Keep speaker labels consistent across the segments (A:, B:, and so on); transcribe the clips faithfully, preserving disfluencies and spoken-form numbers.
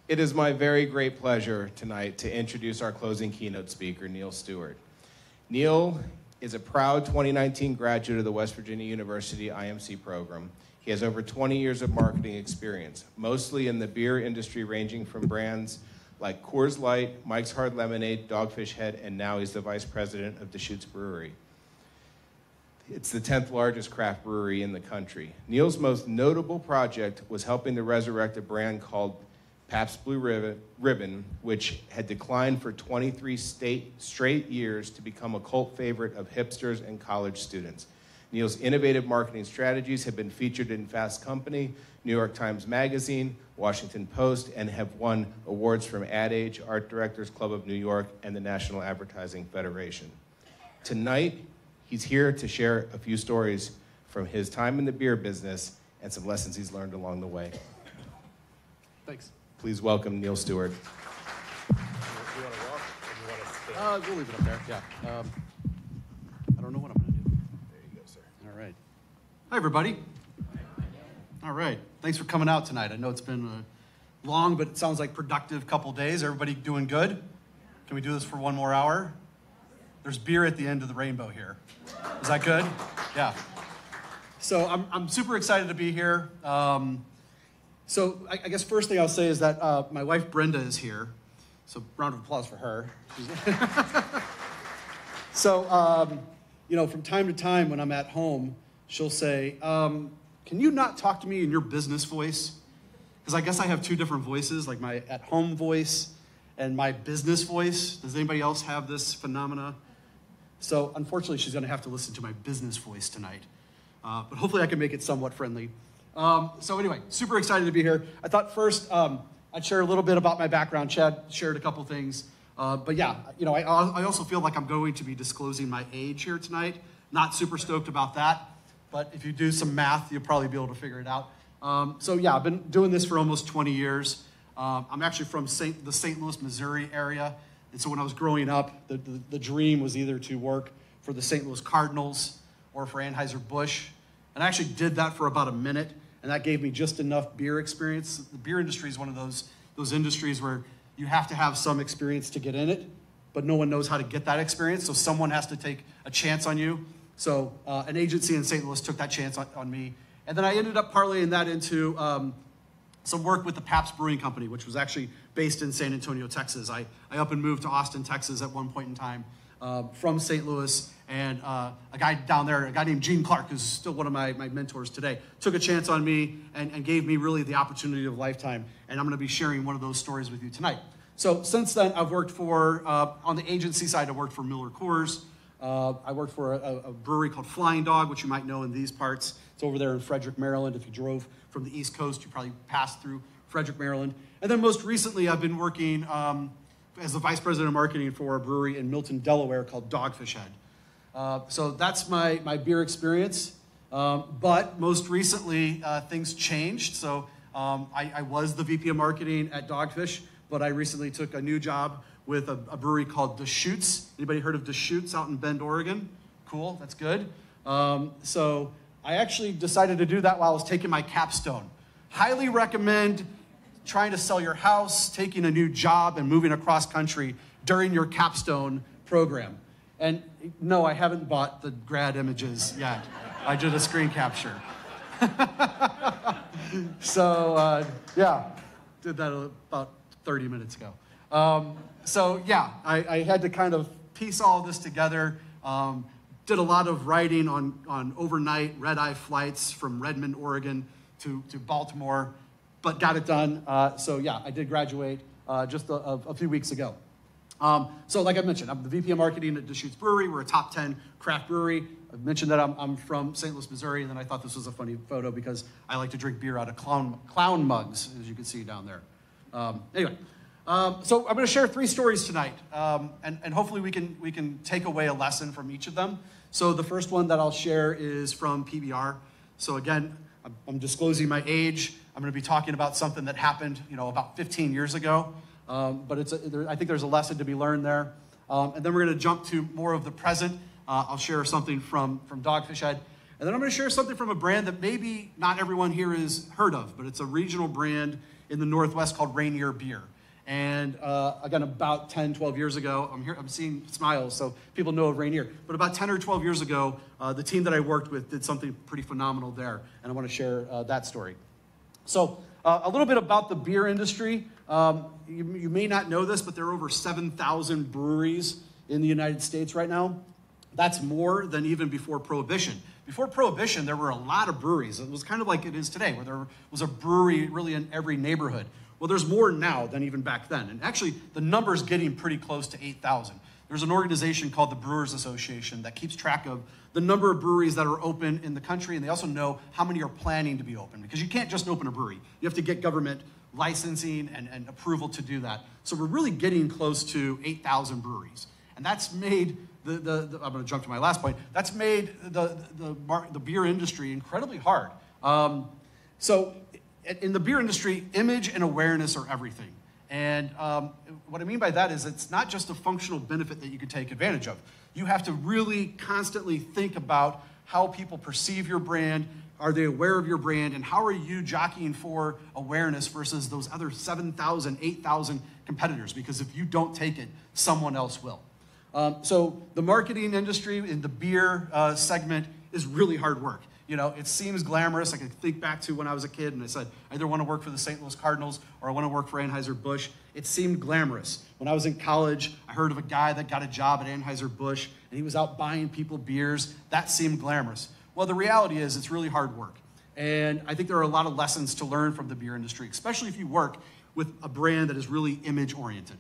A: It is my very great pleasure tonight to introduce our closing keynote speaker, Neal Stewart. Neal is a proud twenty nineteen graduate of the West Virginia University I M C program. He has over twenty years of marketing experience, mostly in the beer industry, ranging from brands like Coors Light, Mike's Hard Lemonade, Dogfish Head, and now he's the vice president of Deschutes Brewery. It's the tenth largest craft brewery in the country. Neal's most notable project was helping to resurrect a brand called Pabst Blue Ribbon, which had declined for twenty-three state, straight years to become a cult favorite of hipsters and college students. Neal's innovative marketing strategies have been featured in Fast Company, New York Times Magazine, Washington Post, and have won awards from AdAge, Art Directors Club of New York, and the National Advertising Federation. Tonight, he's here to share a few stories from his time in the beer business and some lessons he's learned along the way.
B: Thanks.
A: Please welcome Neal Stewart.
B: Do you want to walk or do you want to stand? Uh, we'll leave it up there, yeah. Um, I don't know what I'm going to do.
A: There you go, sir.
B: All right. Hi, everybody. All right. Thanks for coming out tonight. I know it's been a long, but it sounds like productive couple days. Everybody doing good? Can we do this for one more hour? There's beer at the end of the rainbow here. Is that good? Yeah. So I'm, I'm super excited to be here. Um, so I, I guess first thing I'll say is that uh, my wife Brenda is here. So round of applause for her. So, um, you know, from time to time when I'm at home, she'll say, um, can you not talk to me in your business voice? Because I guess I have two different voices, like my at-home voice and my business voice. Does anybody else have this phenomena? So unfortunately, she's going to have to listen to my business voice tonight. Uh, but hopefully I can make it somewhat friendly. Um, so anyway, super excited to be here. I thought first um, I'd share a little bit about my background. Chad shared a couple things. Uh, but yeah, you know, I, I also feel like I'm going to be disclosing my age here tonight. Not super stoked about that. But if you do some math, you'll probably be able to figure it out. Um, so yeah, I've been doing this for almost twenty years. Um, I'm actually from Saint the Saint Louis, Missouri area. And so when I was growing up, the, the, the dream was either to work for the Saint Louis Cardinals or for Anheuser-Busch. And I actually did that for about a minute, and that gave me just enough beer experience. The beer industry is one of those, those industries where you have to have some experience to get in it, but no one knows how to get that experience, so someone has to take a chance on you. So uh, an agency in Saint Louis took that chance on, on me. And then I ended up parlaying that into um, some work with the Pabst Brewing Company, which was actually based in San Antonio, Texas. I, I up and moved to Austin, Texas at one point in time uh, from Saint Louis. And uh, a guy down there, a guy named Gene Clark, who's still one of my, my mentors today, took a chance on me and, and gave me really the opportunity of a lifetime. And I'm going to be sharing one of those stories with you tonight. So since then, I've worked for, uh, on the agency side, I worked for Miller Coors. Uh, I worked for a, a brewery called Flying Dog, which you might know in these parts. It's over there in Frederick, Maryland. If you drove from the East Coast, you probably passed through Frederick, Maryland. And then most recently, I've been working um, as the vice president of marketing for a brewery in Milton, Delaware called Dogfish Head. Uh, so that's my, my beer experience. Um, but most recently, uh, things changed. So um, I, I was the V P of marketing at Dogfish, but I recently took a new job with a, a brewery called Deschutes. Anybody heard of Deschutes out in Bend, Oregon? Cool, that's good. Um, so I actually decided to do that while I was taking my capstone. Highly recommend trying to sell your house, taking a new job, and moving across country during your capstone program. And no, I haven't bought the grad images yet. I did a screen capture. So uh, yeah, did that about thirty minutes ago. Um, so yeah, I, I had to kind of piece all this together. Um, did a lot of writing on, on overnight red-eye flights from Redmond, Oregon to, to Baltimore, but got it done. Uh, so yeah, I did graduate uh, just a, a few weeks ago. Um, so like I mentioned, I'm the V P of marketing at Deschutes Brewery. We're a top ten craft brewery. I've mentioned that I'm, I'm from Saint Louis, Missouri, and then I thought this was a funny photo because I like to drink beer out of clown, clown mugs, as you can see down there. Um, anyway, um, so I'm going to share three stories tonight, um, and, and hopefully we can, we can take away a lesson from each of them. So the first one that I'll share is from P B R. So again, I'm, I'm disclosing my age. I'm going to be talking about something that happened, you know, about fifteen years ago. Um, but it's a, there, I think there's a lesson to be learned there. Um, and then we're going to jump to more of the present. Uh, I'll share something from, from Dogfish Head. And then I'm going to share something from a brand that maybe not everyone here has heard of, but it's a regional brand in the Northwest called Rainier Beer. And uh, again, about ten, twelve years ago, I'm here, I'm seeing smiles, so people know of Rainier. But about ten or twelve years ago, uh, the team that I worked with did something pretty phenomenal there, and I want to share uh, that story. So uh, a little bit about the beer industry. Um, you, you may not know this, but there are over seven thousand breweries in the United States right now. That's more than even before Prohibition. Before Prohibition, there were a lot of breweries. It was kind of like it is today, where there was a brewery really in every neighborhood. Well, there's more now than even back then. And actually, the number's getting pretty close to eight thousand. There's an organization called the Brewers Association that keeps track of the number of breweries that are open in the country, and they also know how many are planning to be open, because you can't just open a brewery. You have to get government licensing and, and approval to do that. So we're really getting close to eight thousand breweries. And that's made, the, the, the I'm going to jump to my last point, that's made the, the, the, the beer industry incredibly hard. Um, so in the beer industry, image and awareness are everything. And um, what I mean by that is it's not just a functional benefit that you can take advantage of. You have to really constantly think about how people perceive your brand. Are they aware of your brand? And how are you jockeying for awareness versus those other seven thousand, eight thousand competitors? Because if you don't take it, someone else will. Um, so the marketing industry in the beer uh, segment is really hard work. You know, it seems glamorous. I can think back to when I was a kid and I said, I either want to work for the Saint Louis Cardinals or I want to work for Anheuser-Busch. It seemed glamorous. When I was in college, I heard of a guy that got a job at Anheuser-Busch and he was out buying people beers. That seemed glamorous. Well, the reality is it's really hard work. And I think there are a lot of lessons to learn from the beer industry, especially if you work with a brand that is really image-oriented.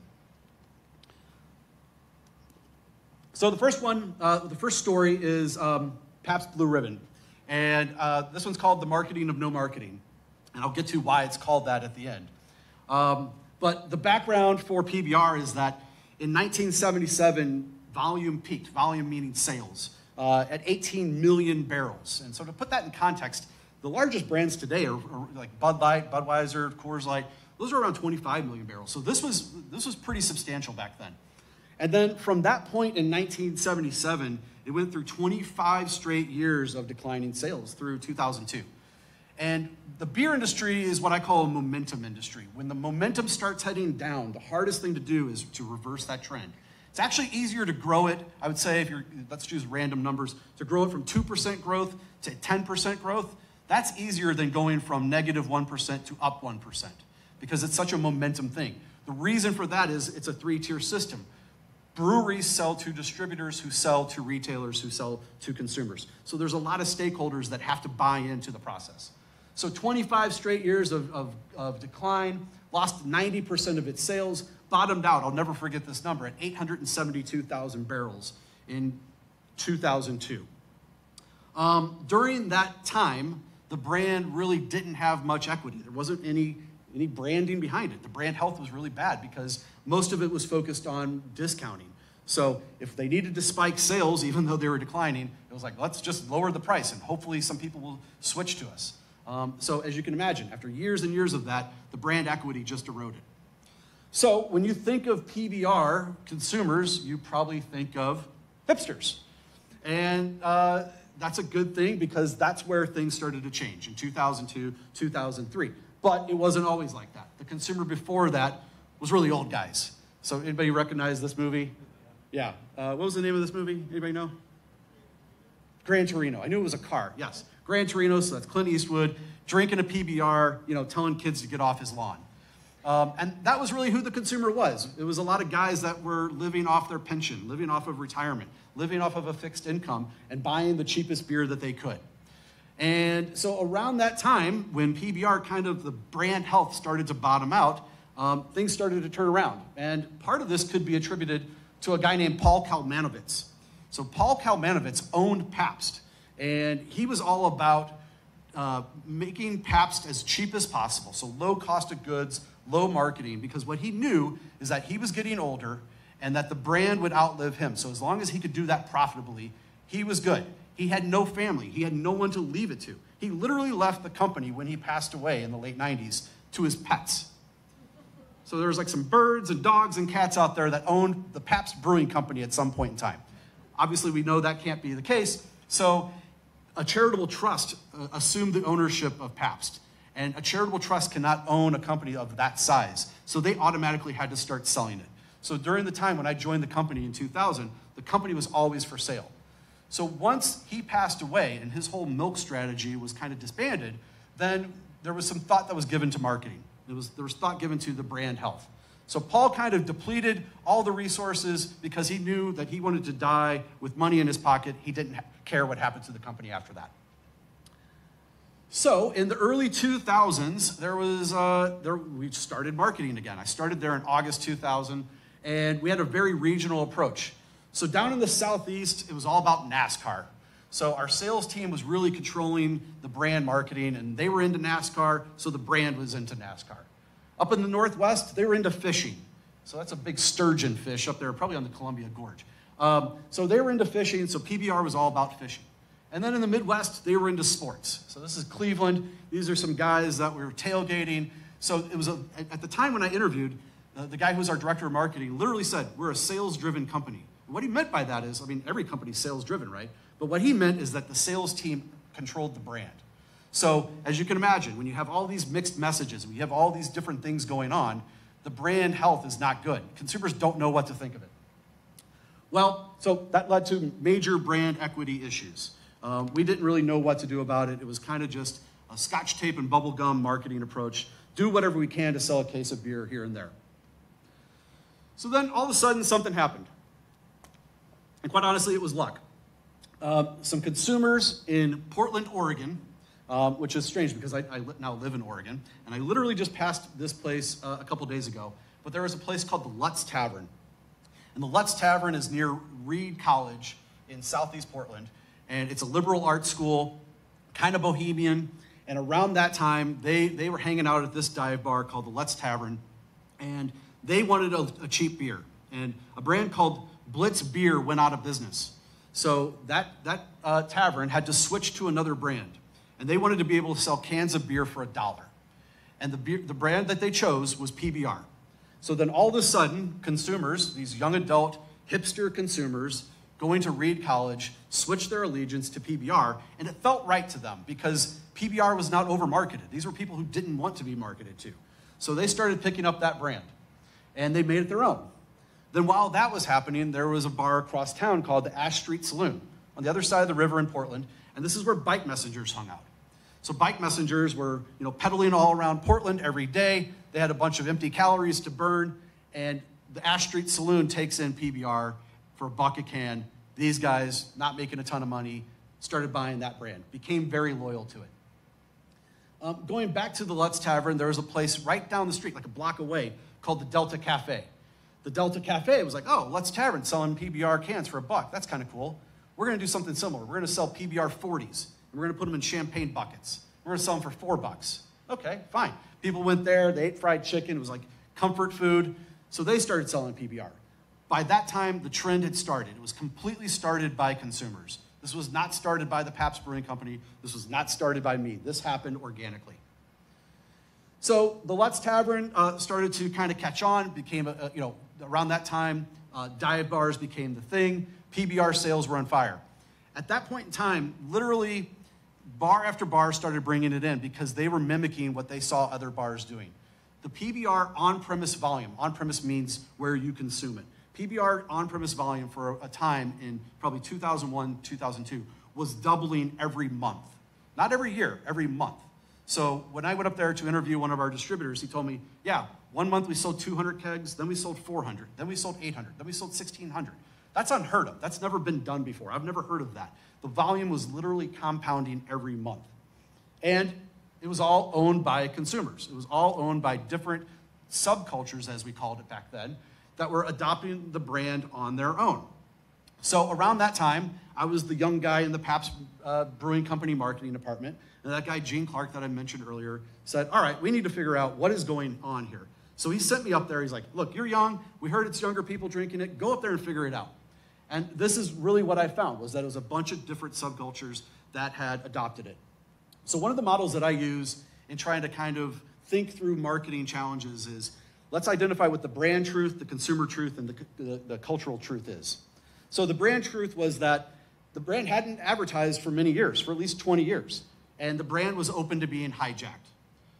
B: So the first one, uh, the first story is um, Pabst Blue Ribbon. And uh, this one's called The Marketing of No Marketing. And I'll get to why it's called that at the end. Um, but the background for P B R is that in nineteen seventy-seven, volume peaked, volume meaning sales, uh, at eighteen million barrels. And so to put that in context, the largest brands today are, are like Bud Light, Budweiser, Coors Light. Those are around twenty-five million barrels. So this was, this was pretty substantial back then. And then from that point in nineteen seventy-seven, it went through twenty-five straight years of declining sales through two thousand two. And the beer industry is what I call a momentum industry. When the momentum starts heading down, the hardest thing to do is to reverse that trend. It's actually easier to grow it, I would say, if you're, let's choose random numbers, to grow it from two percent growth to ten percent growth. That's easier than going from negative one percent to up one percent, because it's such a momentum thing. The reason for that is it's a three-tier system. Breweries sell to distributors who sell to retailers who sell to consumers. So there's a lot of stakeholders that have to buy into the process. So twenty-five straight years of, of, of decline, lost ninety percent of its sales, bottomed out, I'll never forget this number, at eight hundred seventy-two thousand barrels in two thousand two. Um, during that time, the brand really didn't have much equity. There wasn't any, any branding behind it. The brand health was really bad because most of it was focused on discounting. So if they needed to spike sales, even though they were declining, it was like, let's just lower the price and hopefully some people will switch to us. Um, so as you can imagine, after years and years of that, the brand equity just eroded. So when you think of P B R consumers, you probably think of hipsters. And uh, that's a good thing because that's where things started to change in two thousand two, two thousand three. But it wasn't always like that. The consumer before that was really old guys. So anybody recognize this movie? Yeah. Uh, what was the name of this movie? Anybody know? Gran Torino. I knew it was a car. Yes. Gran Torino, so that's Clint Eastwood, drinking a P B R, you know, telling kids to get off his lawn. Um, and that was really who the consumer was. It was a lot of guys that were living off their pension, living off of retirement, living off of a fixed income, and buying the cheapest beer that they could. And so around that time, when P B R kind of, the brand health started to bottom out, um, things started to turn around. And part of this could be attributed to a guy named Paul Kalmanovitz. So Paul Kalmanovitz owned Pabst, and he was all about uh, making Pabst as cheap as possible. So low cost of goods, low marketing, because what he knew is that he was getting older and that the brand would outlive him. So as long as he could do that profitably, he was good. He had no family. He had no one to leave it to. He literally left the company when he passed away in the late nineties to his pets. So there was like some birds and dogs and cats out there that owned the Pabst Brewing Company at some point in time. Obviously, we know that can't be the case. So a charitable trust uh, assumed the ownership of Pabst. And a charitable trust cannot own a company of that size. So they automatically had to start selling it. So during the time when I joined the company in two thousand, the company was always for sale. So once he passed away and his whole milk strategy was kind of disbanded, then there was some thought that was given to marketing. There was, there was thought given to the brand health. So Paul kind of depleted all the resources because he knew that he wanted to die with money in his pocket. He didn't ha- care what happened to the company after that. So in the early two thousands, there was uh, there, we started marketing again. I started there in August two thousand, and we had a very regional approach. So down in the Southeast, it was all about NASCAR. So our sales team was really controlling the brand marketing, and they were into NASCAR, so the brand was into NASCAR. Up in the Northwest, they were into fishing. So that's a big sturgeon fish up there, probably on the Columbia Gorge. Um, so they were into fishing, so P B R was all about fishing. And then in the Midwest, they were into sports. So this is Cleveland. These are some guys that were tailgating. So it was a, at the time when I interviewed, uh, the guy who was our director of marketing literally said, we're a sales-driven company. And what he meant by that is, I mean, every company's sales-driven, right? But what he meant is that the sales team controlled the brand. So as you can imagine, when you have all these mixed messages, when you have all these different things going on, the brand health is not good. Consumers don't know what to think of it. Well, so that led to major brand equity issues. Um, we didn't really know what to do about it. It was kind of just a scotch tape and bubble gum marketing approach. Do whatever we can to sell a case of beer here and there. So then all of a sudden something happened. And quite honestly, it was luck. Um, some consumers in Portland, Oregon, Um, which is strange because I, I now live in Oregon, and I literally just passed this place uh, a couple days ago, but there is a place called the Lutz Tavern. And the Lutz Tavern is near Reed College in southeast Portland, and it's a liberal arts school, kind of bohemian, and around that time, they, they were hanging out at this dive bar called the Lutz Tavern, and they wanted a, a cheap beer, and a brand called Blitz Beer went out of business. So that, that uh, tavern had to switch to another brand. And they wanted to be able to sell cans of beer for a dollar. And the, beer, the brand that they chose was P B R. So then all of a sudden, consumers, these young adult, hipster consumers, going to Reed College, switched their allegiance to P B R, and it felt right to them because P B R was not over-marketed. These were people who didn't want to be marketed to. So they started picking up that brand, and they made it their own. Then while that was happening, there was a bar across town called the Ash Street Saloon on the other side of the river in Portland, and this is where bike messengers hung out. So bike messengers were, you know, pedaling all around Portland every day. They had a bunch of empty calories to burn, and the Ash Street Saloon takes in P B R for a buck a can. These guys, not making a ton of money, started buying that brand, became very loyal to it. Um, going back to the Lutz Tavern, there was a place right down the street, like a block away, called the Delta Cafe. The Delta Cafe was like, oh, Lutz Tavern selling P B R cans for a buck. That's kind of cool. We're going to do something similar. We're going to sell P B R forties. We're going to put them in champagne buckets. We're going to sell them for four bucks. Okay, fine. People went there. They ate fried chicken. It was like comfort food. So they started selling P B R. By that time, the trend had started. It was completely started by consumers. This was not started by the Pabst Brewing Company. This was not started by me. This happened organically. So the Lutz Tavern uh, started to kind of catch on. Became, a, a, you know, around that time, uh, dive bars became the thing. P B R sales were on fire. At that point in time, literally, bar after bar started bringing it in because they were mimicking what they saw other bars doing. The P B R on-premise volume, on-premise means where you consume it. P B R on-premise volume for a time in probably two thousand one, two thousand two was doubling every month. Not every year, every month. So when I went up there to interview one of our distributors, he told me, yeah, one month we sold two hundred kegs, then we sold four hundred, then we sold eight hundred, then we sold sixteen hundred. That's unheard of. That's never been done before. I've never heard of that. The volume was literally compounding every month. And it was all owned by consumers. It was all owned by different subcultures, as we called it back then, that were adopting the brand on their own. So around that time, I was the young guy in the Pabst uh, Brewing Company marketing department, and that guy, Gene Clark, that I mentioned earlier, said, all right, we need to figure out what is going on here. So he sent me up there. He's like, look, you're young. We heard it's younger people drinking it. Go up there and figure it out. And this is really what I found, was that it was a bunch of different subcultures that had adopted it. So one of the models that I use in trying to kind of think through marketing challenges is, let's identify what the brand truth, the consumer truth, and the, the, the cultural truth is. So the brand truth was that the brand hadn't advertised for many years, for at least twenty years. And the brand was open to being hijacked.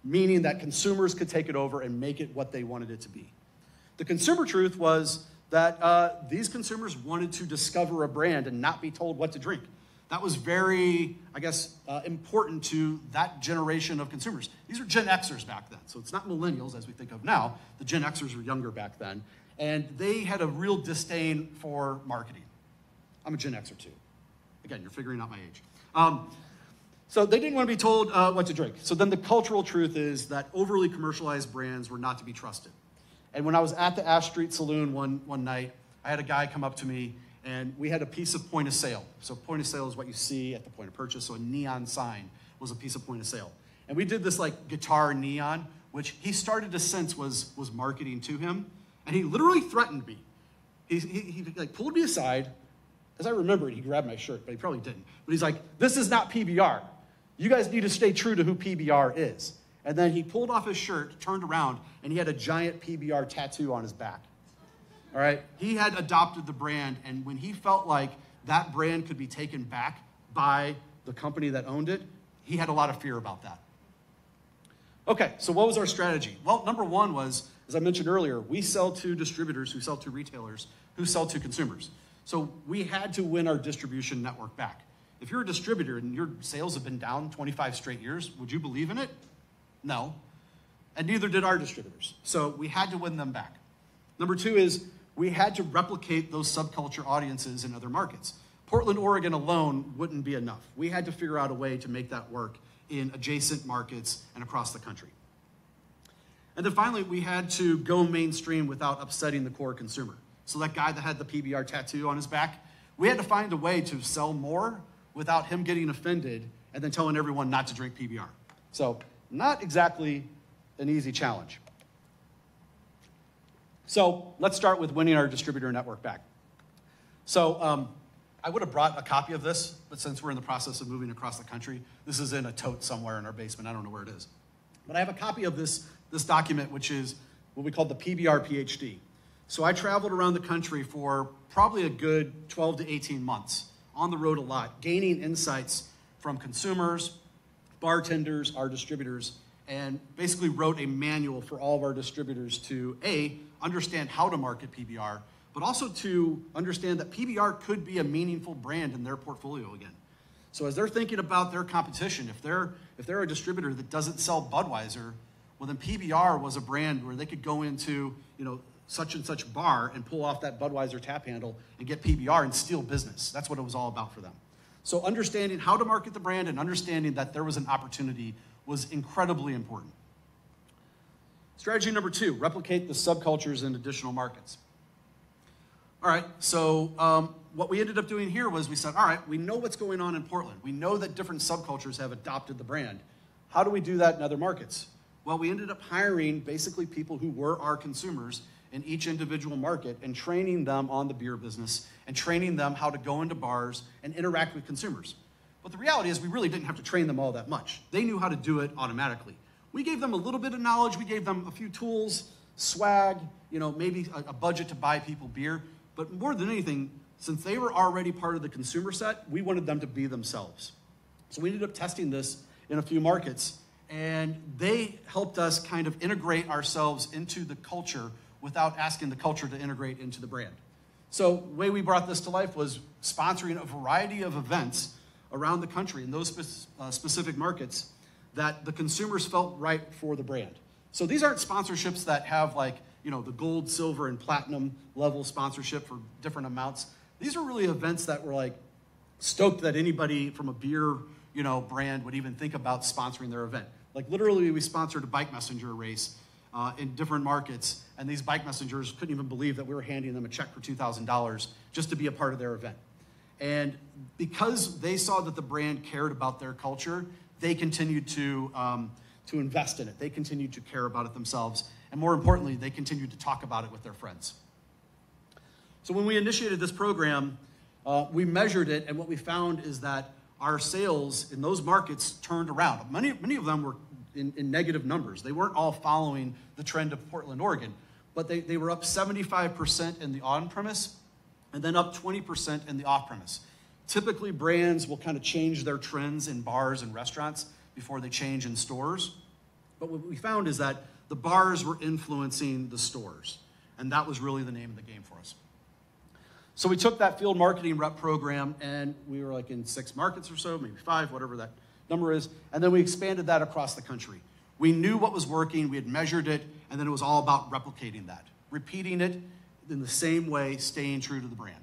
B: meaning that consumers could take it over and make it what they wanted it to be. The consumer truth was that uh, these consumers wanted to discover a brand and not be told what to drink. That was very, I guess, uh, important to that generation of consumers. These were Gen Xers back then, so it's not millennials as we think of now. The Gen Xers were younger back then, and they had a real disdain for marketing. I'm a Gen Xer too. Again, you're figuring out my age. Um, so they didn't want to be told uh, what to drink. So then the cultural truth is that overly commercialized brands were not to be trusted. And when I was at the Ash Street Saloon one, one night, I had a guy come up to me, and we had a piece of point of sale. So point of sale is what you see at the point of purchase. So a neon sign was a piece of point of sale. And we did this like guitar neon, which he started to sense was, was marketing to him. And he literally threatened me. He, he, he like pulled me aside. As I remember it, he grabbed my shirt, but he probably didn't. But he's like, this is not P B R. You guys need to stay true to who P B R is. And then he pulled off his shirt, turned around, and he had a giant P B R tattoo on his back. All right? He had adopted the brand, and when he felt like that brand could be taken back by the company that owned it, he had a lot of fear about that. Okay, so what was our strategy? Well, number one was, as I mentioned earlier, we sell to distributors who sell to retailers who sell to consumers. So we had to win our distribution network back. If you're a distributor and your sales have been down twenty-five straight years, would you believe in it? No. And neither did our distributors. So we had to win them back. Number two is we had to replicate those subculture audiences in other markets. Portland, Oregon alone wouldn't be enough. We had to figure out a way to make that work in adjacent markets and across the country. And then finally, we had to go mainstream without upsetting the core consumer. So that guy that had the P B R tattoo on his back, we had to find a way to sell more without him getting offended and then telling everyone not to drink P B R. So not exactly an easy challenge. So let's start with winning our distributor network back. So um, I would have brought a copy of this, but since we're in the process of moving across the country, this is in a tote somewhere in our basement. I don't know where it is. But I have a copy of this, this document, which is what we call the P B R PhD. So I traveled around the country for probably a good twelve to eighteen months, on the road a lot, gaining insights from consumers, bartenders, our distributors, and basically wrote a manual for all of our distributors to, A, understand how to market P B R, but also to understand that P B R could be a meaningful brand in their portfolio again. So as they're thinking about their competition, if they're, if they're a distributor that doesn't sell Budweiser, well then P B R was a brand where they could go into, you know, such and such bar and pull off that Budweiser tap handle and get P B R and steal business. That's what it was all about for them. So understanding how to market the brand and understanding that there was an opportunity was incredibly important. Strategy number two, replicate the subcultures in additional markets. All right, so um, what we ended up doing here was we said, all right, we know what's going on in Portland. We know that different subcultures have adopted the brand. How do we do that in other markets? Well, we ended up hiring basically people who were our consumers in each individual market and training them on the beer business and training them how to go into bars and interact with consumers. But the reality is we really didn't have to train them all that much. They knew how to do it automatically. We gave them a little bit of knowledge. We gave them a few tools, swag, you know, maybe a, a budget to buy people beer. But more than anything, since they were already part of the consumer set, we wanted them to be themselves. So we ended up testing this in a few markets, and they helped us kind of integrate ourselves into the culture without asking the culture to integrate into the brand. So the way we brought this to life was sponsoring a variety of events around the country in those spe- uh, specific markets that the consumers felt right for the brand. So these aren't sponsorships that have like, you know, the gold, silver, and platinum level sponsorship for different amounts. These are really events that were like stoked that anybody from a beer, you know, brand would even think about sponsoring their event. Like literally we sponsored a bike messenger race uh, in different markets, and these bike messengers couldn't even believe that we were handing them a check for two thousand dollars just to be a part of their event. And because they saw that the brand cared about their culture, they continued to, um, to invest in it. They continued to care about it themselves. And more importantly, they continued to talk about it with their friends. So when we initiated this program, uh, we measured it, and what we found is that our sales in those markets turned around. Many, many of them were in, in negative numbers. They weren't all following the trend of Portland, Oregon, but they, they were up seventy-five percent in the on-premise and then up twenty percent in the off-premise. Typically, brands will kind of change their trends in bars and restaurants before they change in stores. But what we found is that the bars were influencing the stores, and that was really the name of the game for us. So we took that field marketing rep program, and we were like in six markets or so, maybe five, whatever that number is, and then we expanded that across the country. We knew what was working, we had measured it, and then it was all about replicating that, repeating it in the same way, staying true to the brand.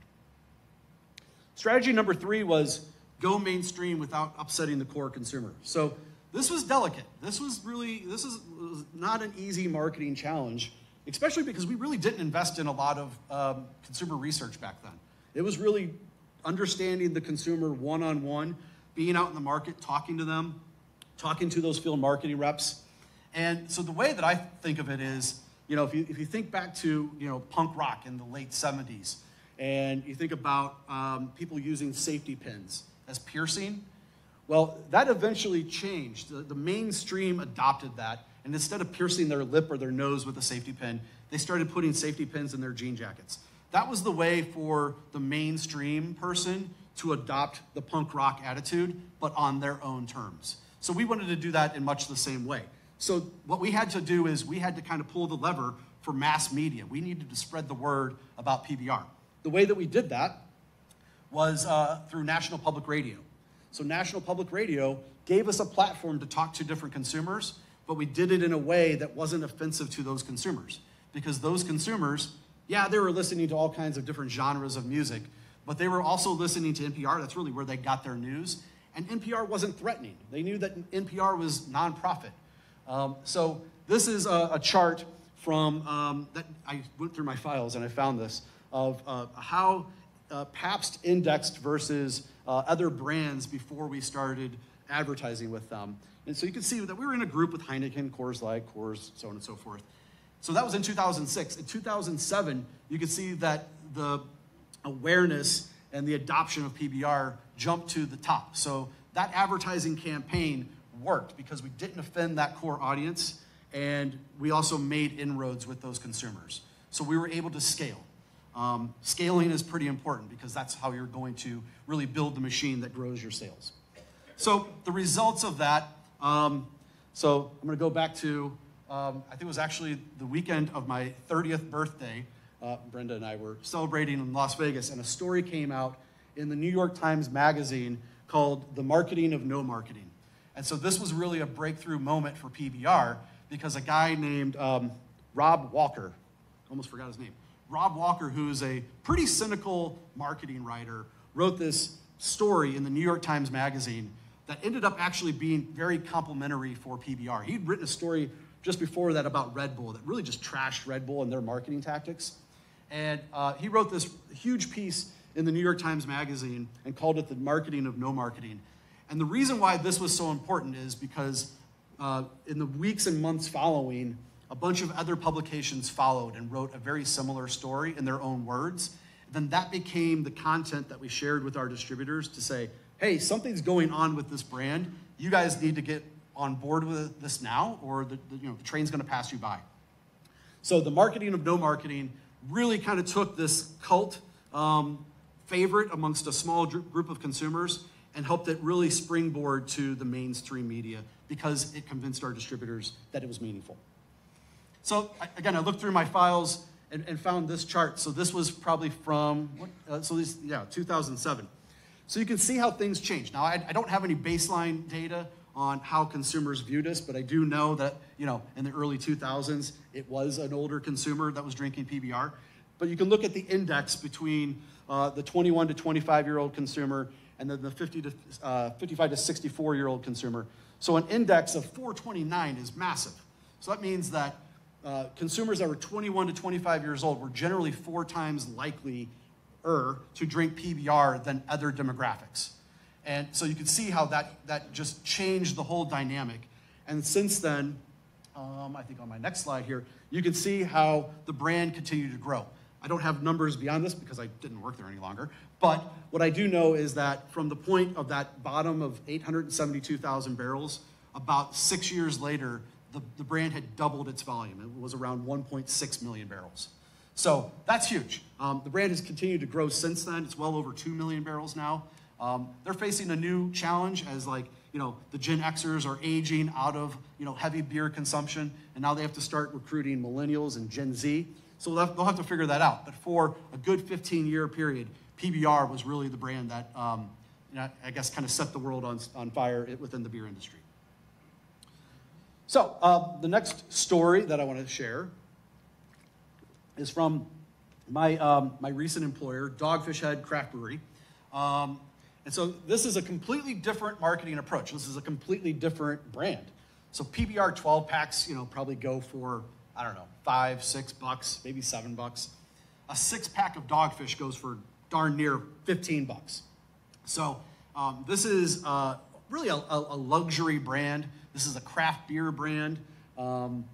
B: Strategy number three was go mainstream without upsetting the core consumer. So this was delicate. This was really, this is was not an easy marketing challenge, especially because we really didn't invest in a lot of um, consumer research back then. It was really understanding the consumer one-on-one, being out in the market, talking to them, talking to those field marketing reps. And so the way that I think of it is, you know, if you, if you think back to, you know, punk rock in the late seventies, and you think about um, people using safety pins as piercing, well, that eventually changed. The, the mainstream adopted that, and instead of piercing their lip or their nose with a safety pin, they started putting safety pins in their jean jackets. That was the way for the mainstream person to adopt the punk rock attitude, but on their own terms. So we wanted to do that in much the same way. So what we had to do is we had to kind of pull the lever for mass media. We needed to spread the word about P B R. The way that we did that was uh, through National Public Radio. So National Public Radio gave us a platform to talk to different consumers, but we did it in a way that wasn't offensive to those consumers. Because those consumers, yeah, they were listening to all kinds of different genres of music, but they were also listening to N P R. That's really where they got their news. And N P R wasn't threatening. They knew that N P R was nonprofit. Um, so this is a, a chart from, um, that I went through my files and I found this, of uh, how uh, Pabst indexed versus uh, other brands before we started advertising with them. And so you can see that we were in a group with Heineken, Coors Light, Coors, so on and so forth. So that was in two thousand six. In two thousand seven, you can see that the awareness and the adoption of P B R jumped to the top. So that advertising campaign worked because we didn't offend that core audience, and we also made inroads with those consumers. So we were able to scale. Um, scaling is pretty important because that's how you're going to really build the machine that grows your sales. So the results of that, um, so I'm going to go back to, um, I think it was actually the weekend of my thirtieth birthday. Uh, Brenda and I were celebrating in Las Vegas, and a story came out in the New York Times Magazine called The Marketing of No Marketing. And so this was really a breakthrough moment for P B R because a guy named um, Rob Walker, almost forgot his name, Rob Walker, who's a pretty cynical marketing writer, wrote this story in the New York Times Magazine that ended up actually being very complimentary for P B R. He'd written a story just before that about Red Bull that really just trashed Red Bull and their marketing tactics. And uh, he wrote this huge piece in the New York Times Magazine and called it The Marketing of No Marketing. And the reason why this was so important is because uh, in the weeks and months following, a bunch of other publications followed and wrote a very similar story in their own words. Then that became the content that we shared with our distributors to say, hey, something's going on with this brand. You guys need to get on board with this now, or the, the, you know, the train's gonna pass you by. So the Marketing of No Marketing really kind of took this cult um, favorite amongst a small group of consumers and helped it really springboard to the mainstream media because it convinced our distributors that it was meaningful. So again, I looked through my files and, and found this chart. So this was probably from, what, uh, so this, yeah, two thousand seven. So you can see how things changed. Now, I, I don't have any baseline data on how consumers viewed us, but I do know that, you know, in the early two thousands, it was an older consumer that was drinking P B R. But you can look at the index between uh, the twenty-one to twenty-five-year-old consumer and then the fifty to, uh, fifty-five to sixty-four-year-old consumer. So an index of four twenty-nine is massive. So that means that uh, consumers that were twenty-one to twenty-five years old were generally four times likelier to drink P B R than other demographics. And so you can see how that, that just changed the whole dynamic. And since then, um, I think on my next slide here, you can see how the brand continued to grow. I don't have numbers beyond this because I didn't work there any longer. But what I do know is that from the point of that bottom of eight hundred seventy-two thousand barrels, about six years later, the, the brand had doubled its volume. It was around one point six million barrels. So that's huge. Um, the brand has continued to grow since then. It's well over two million barrels now. Um, they're facing a new challenge as, like, you know, the Gen Xers are aging out of, you know, heavy beer consumption, and now they have to start recruiting millennials and Gen Z. So they'll have, they'll have to figure that out. But for a good fifteen-year period, P B R was really the brand that, um, you know, I guess, kind of set the world on, on fire within the beer industry. So uh, the next story that I want to share is from my, um, my recent employer, Dogfish Head Craft Brewery. Um, and so this is a completely different marketing approach. This is a completely different brand. So P B R twelve packs, you know, probably go for, I don't know, five, six bucks, maybe seven bucks. A six pack of Dogfish goes for darn near fifteen bucks. So um, this is uh, really a, a luxury brand. This is a craft beer brand, um,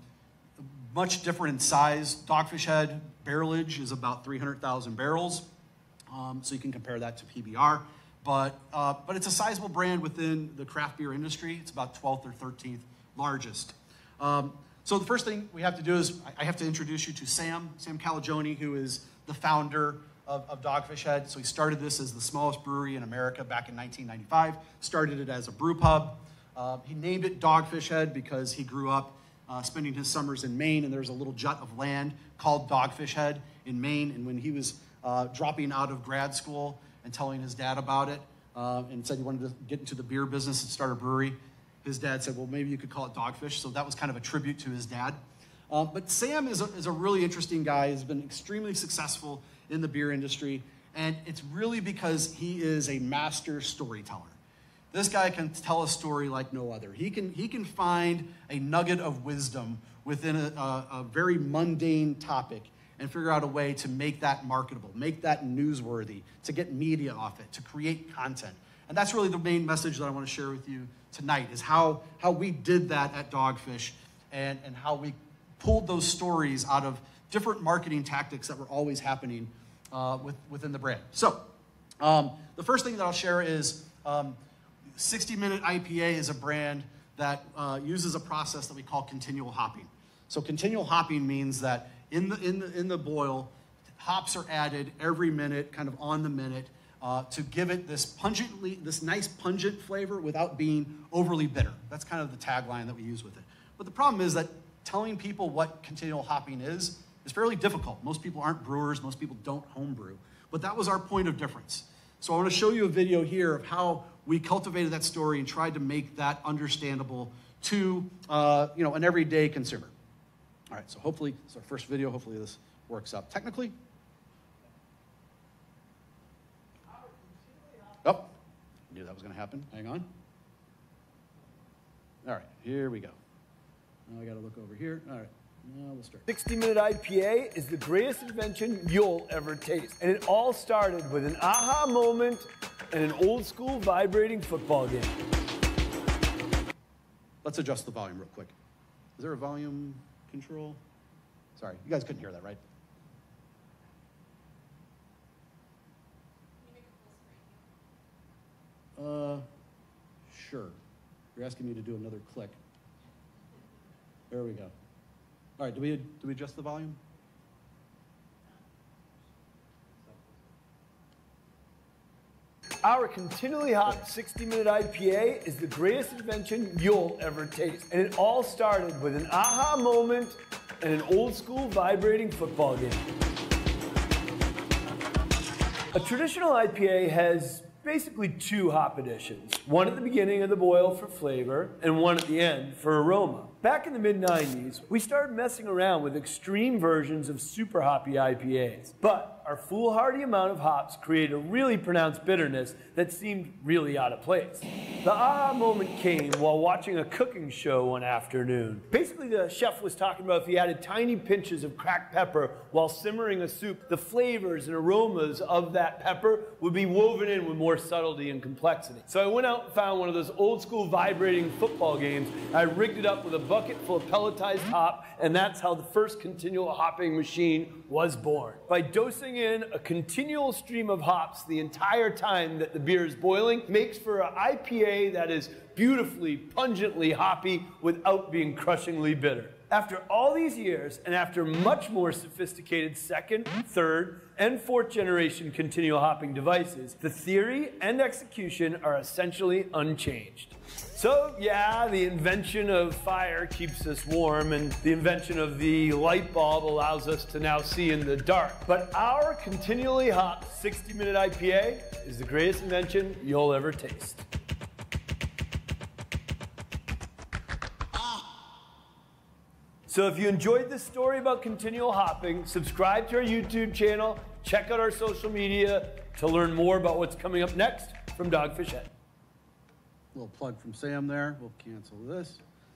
B: much different in size. Dogfish Head barrelage is about three hundred thousand barrels, um, so you can compare that to P B R. But, uh, but it's a sizable brand within the craft beer industry. It's about twelfth or thirteenth largest. Um, so the first thing we have to do is I have to introduce you to Sam, Sam Calagione, who is the founder of, of Dogfish Head. So he started this as the smallest brewery in America back in nineteen ninety-five, started it as a brew pub. Uh, he named it Dogfish Head because he grew up uh, spending his summers in Maine, and there's a little jut of land called Dogfish Head in Maine. And when he was uh, dropping out of grad school and telling his dad about it, uh, and said he wanted to get into the beer business and start a brewery, his dad said, well, maybe you could call it Dogfish. So that was kind of a tribute to his dad. Uh, but Sam is a, is a really interesting guy. He's been extremely successful in the beer industry, and it's really because he is a master storyteller. This guy can tell a story like no other. He can, he can find a nugget of wisdom within a, a, a very mundane topic and figure out a way to make that marketable, make that newsworthy, to get media off it, to create content. And that's really the main message that I want to share with you tonight, is how, how we did that at Dogfish, and, and how we pulled those stories out of different marketing tactics that were always happening uh, with, within the brand. So um, the first thing that I'll share is um, sixty minute I P A is a brand that uh, uses a process that we call continual hopping. So continual hopping means that in the, in the, in the boil, hops are added every minute, kind of on the minute, uh, to give it this pungently, this nice pungent flavor without being overly bitter. That's kind of the tagline that we use with it. But the problem is that telling people what continual hopping is is fairly difficult. Most people aren't brewers. Most people don't homebrew. But that was our point of difference. So I want to show you a video here of how we cultivated that story and tried to make that understandable to uh, you know, an everyday consumer. All right, so hopefully, it's our first video. Hopefully this works out technically. Oh, knew that was going to happen. Hang on. All right, here we go. Now I got to look over here. All right. Now we'll start.
C: sixty minute I P A is the greatest invention you'll ever taste. And it all started with an aha moment and an old school vibrating football game.
B: Let's adjust the volume real quick. Is there a volume control? Sorry, you guys couldn't hear that, right? Uh, sure. You're asking me to do another click. There we go. All right, do we, do we adjust the volume?
C: Our continually hot sixty minute I P A is the greatest invention you'll ever taste. And it all started with an aha moment and an old school vibrating football game. A traditional I P A has basically two hop additions. One at the beginning of the boil for flavor, and one at the end for aroma. Back in the mid nineties, we started messing around with extreme versions of super hoppy I P As. But our foolhardy amount of hops created a really pronounced bitterness that seemed really out of place. The aha moment came while watching a cooking show one afternoon. Basically, the chef was talking about if he added tiny pinches of cracked pepper while simmering a soup, the flavors and aromas of that pepper would be woven in with more subtlety and complexity. So I went out and found one of those old school vibrating football games. I rigged it up with a bucket full of pelletized hop, and that's how the first continual hopping machine was born. By dosing in a continual stream of hops the entire time that the beer is boiling, makes for an I P A that is beautifully, pungently hoppy without being crushingly bitter. After all these years, and after much more sophisticated second, third, and fourth generation continual hopping devices, the theory and execution are essentially unchanged. So yeah, the invention of fire keeps us warm, and the invention of the light bulb allows us to now see in the dark. But our continually hopped sixty minute I P A is the greatest invention you'll ever taste. So if you enjoyed this story about continual hopping, subscribe to our YouTube channel, check out our social media to learn more about what's coming up next from Dogfish Head.
B: Little plug from Sam there. We'll cancel this.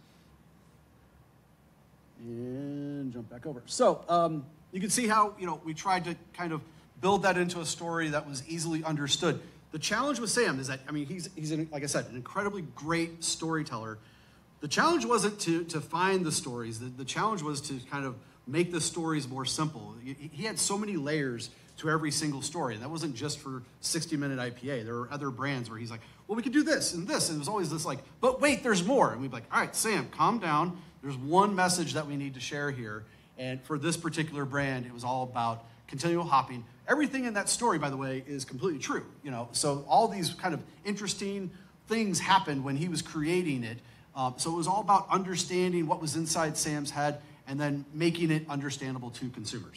B: And jump back over. So um, you can see how, you know, we tried to kind of build that into a story that was easily understood. The challenge with Sam is that, I mean, he's, he's an, like I said, an incredibly great storyteller. The challenge wasn't to, to find the stories. The, the challenge was to kind of make the stories more simple. He, he had so many layers to every single story. And that wasn't just for sixty minute I P A. There were other brands where he's like, well, we could do this and this. And it was always this like, but wait, there's more. And we'd be like, all right, Sam, calm down. There's one message that we need to share here. And for this particular brand, it was all about continual hopping. Everything in that story, by the way, is completely true. You know, so all these kind of interesting things happened when he was creating it. Um, so it was all about understanding what was inside Sam's head and then making it understandable to consumers.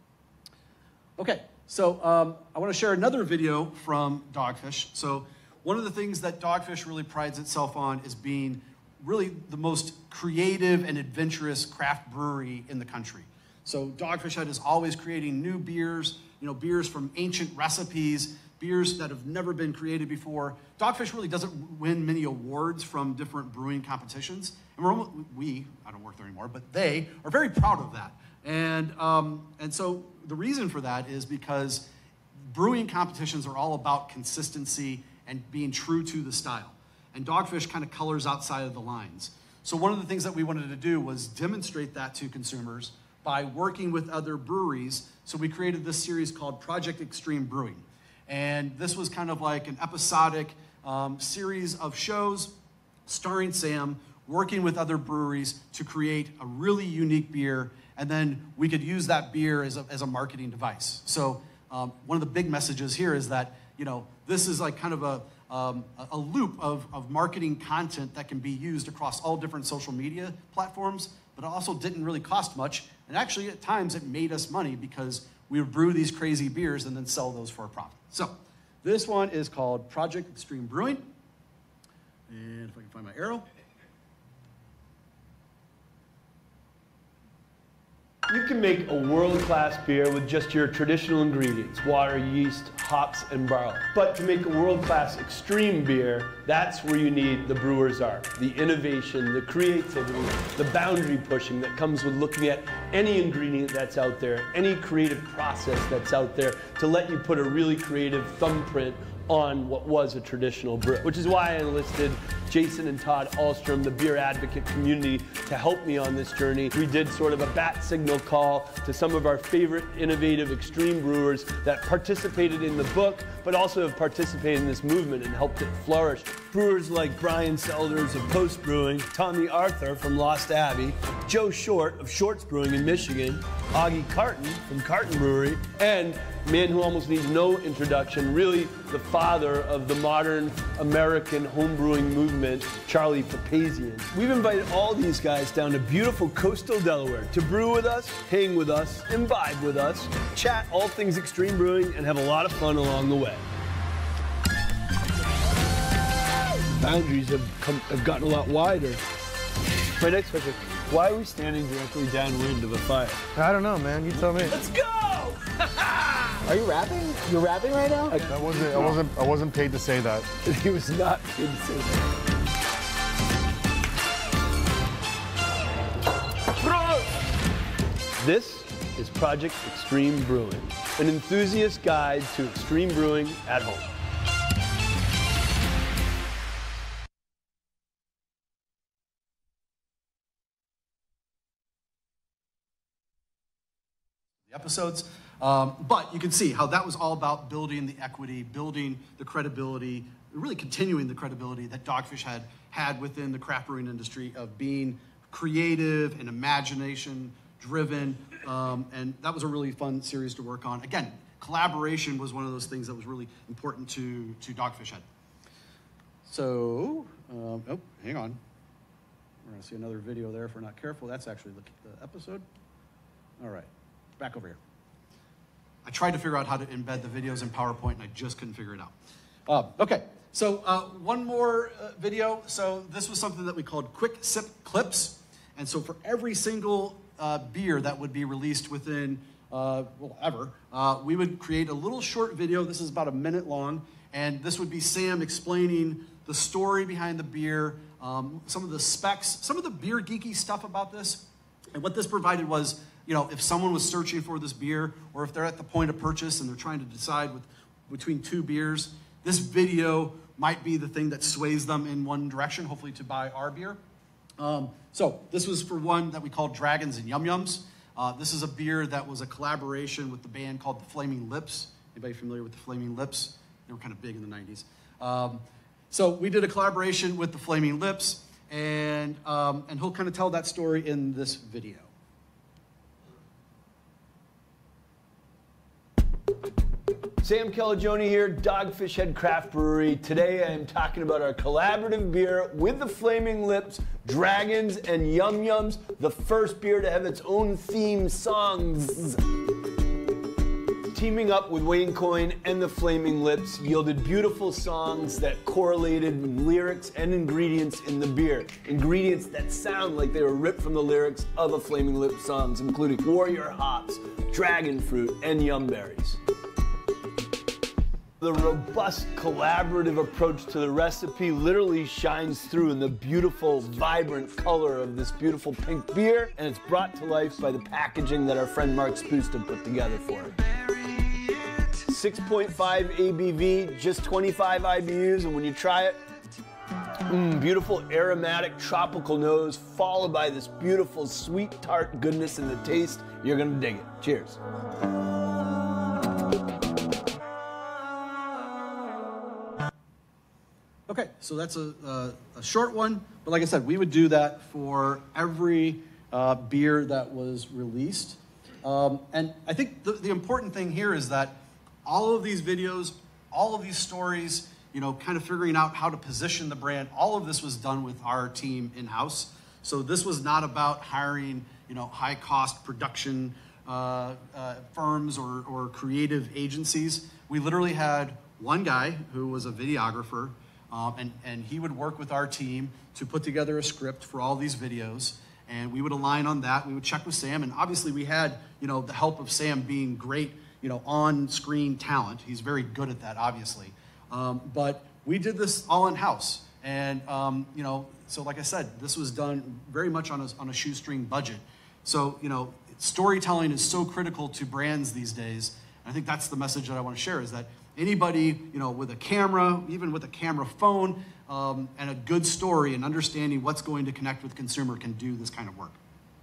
B: Okay, so um, I want to share another video from Dogfish. So one of the things that Dogfish really prides itself on is being really the most creative and adventurous craft brewery in the country. So Dogfish Head is always creating new beers, you know, beers from ancient recipes, beers that have never been created before. Dogfish really doesn't win many awards from different brewing competitions. And we're almost, we, I don't work there anymore, but they are very proud of that. And, um, and so the reason for that is because brewing competitions are all about consistency and being true to the style. And Dogfish kind of colors outside of the lines. So one of the things that we wanted to do was demonstrate that to consumers by working with other breweries. So we created this series called Project Extreme Brewing. And this was kind of like an episodic um, series of shows starring Sam working with other breweries to create a really unique beer, and then we could use that beer as a, as a marketing device. So um, one of the big messages here is that, you know, this is like kind of a, um, a loop of, of marketing content that can be used across all different social media platforms, but it also didn't really cost much. And actually, at times, it made us money because we would brew these crazy beers and then sell those for a profit. So this one is called Project Extreme Brewing. And if I can find my arrow.
C: You can make a world-class beer with just your traditional ingredients, water, yeast, hops, and barley. But to make a world-class extreme beer, that's where you need the brewer's art. The innovation, the creativity, the boundary pushing that comes with looking at any ingredient that's out there, any creative process that's out there to let you put a really creative thumbprint on what was a traditional brew, which is why I enlisted Jason and Todd Ahlstrom, the beer advocate community, to help me on this journey. We did sort of a bat signal call to some of our favorite innovative extreme brewers that participated in the book, but also have participated in this movement and helped it flourish. Brewers like Brian Selders of Post Brewing, Tommy Arthur from Lost Abbey, Joe Short of Shorts Brewing in Michigan, Augie Carton from Carton Brewery, and man who almost needs no introduction, really the father of the modern American homebrewing movement, Charlie Papazian. We've invited all these guys down to beautiful coastal Delaware to brew with us, hang with us, imbibe with us, chat all things extreme brewing, and have a lot of fun along the way. Boundaries have, come, have gotten a lot wider. My next question, why are we standing directly downwind of a fire?
D: I don't know, man. You tell me.
C: Let's go!
E: Are you rapping? You're rapping right now?
D: I, I wasn't. I wasn't. I wasn't paid to say that.
C: He was not paid to say that. This is Project Extreme Brewing, an enthusiast guide to extreme brewing at home.
B: Episodes, um, but you can see how that was all about building the equity, building the credibility, really continuing the credibility that Dogfish had had within the craft brewing industry of being creative and imagination driven, um, and that was a really fun series to work on. Again, collaboration was one of those things that was really important to, to Dogfish Head. So, um, oh, hang on. We're going to see another video there if we're not careful. That's actually the, the episode. All right, back over here. I tried to figure out how to embed the videos in PowerPoint, and I just couldn't figure it out. Uh, okay, so uh, one more uh, video. So this was something that we called quick sip clips. And so for every single uh, beer that would be released within, uh, well, ever, uh, we would create a little short video. This is about a minute long. And this would be Sam explaining the story behind the beer, um, some of the specs, some of the beer geeky stuff about this. And what this provided was, you know, if someone was searching for this beer, or if they're at the point of purchase and they're trying to decide with, between two beers, this video might be the thing that sways them in one direction, hopefully to buy our beer. Um, so this was for one that we called Dragons and Yum Yums. Uh, this is a beer that was a collaboration with the band called the Flaming Lips. Anybody familiar with the Flaming Lips? They were kind of big in the nineties. Um, so we did a collaboration with the Flaming Lips, and, um, and he'll kind of tell that story in this video.
C: Sam Calagione here, Dogfish Head Craft Brewery. Today I am talking about our collaborative beer with the Flaming Lips, Dragons and Yum Yums, the first beer to have its own theme songs. Teaming up with Wayne Coyne and the Flaming Lips yielded beautiful songs that correlated with lyrics and ingredients in the beer. Ingredients that sound like they were ripped from the lyrics of the Flaming Lips songs, including warrior hops, dragon fruit, and yum berries. The robust, collaborative approach to the recipe literally shines through in the beautiful, vibrant color of this beautiful pink beer, and it's brought to life by the packaging that our friend Mark Spooston put together for it. six point five A B V, just twenty-five I B Us, and when you try it, mm, beautiful aromatic tropical nose, followed by this beautiful sweet tart goodness in the taste. You're gonna dig it. Cheers.
B: Okay, so that's a, a, a short one, but like I said, we would do that for every uh, beer that was released. Um, and I think the, the important thing here is that all of these videos, all of these stories, you know, kind of figuring out how to position the brand, all of this was done with our team in-house. So this was not about hiring, you know, high-cost production uh, uh, firms or, or creative agencies. We literally had one guy who was a videographer, Um, and, and he would work with our team to put together a script for all these videos, and we would align on that. We would check with Sam, and obviously we had, you know, the help of Sam being great, you know, on-screen talent. He's very good at that, obviously. Um, but we did this all in-house, and, um, you know, so like I said, this was done very much on a, on a shoestring budget. So, you know, storytelling is so critical to brands these days, and I think that's the message that I want to share, is that anybody, you know, with a camera, even with a camera phone, um, and a good story and understanding what's going to connect with consumer can do this kind of work.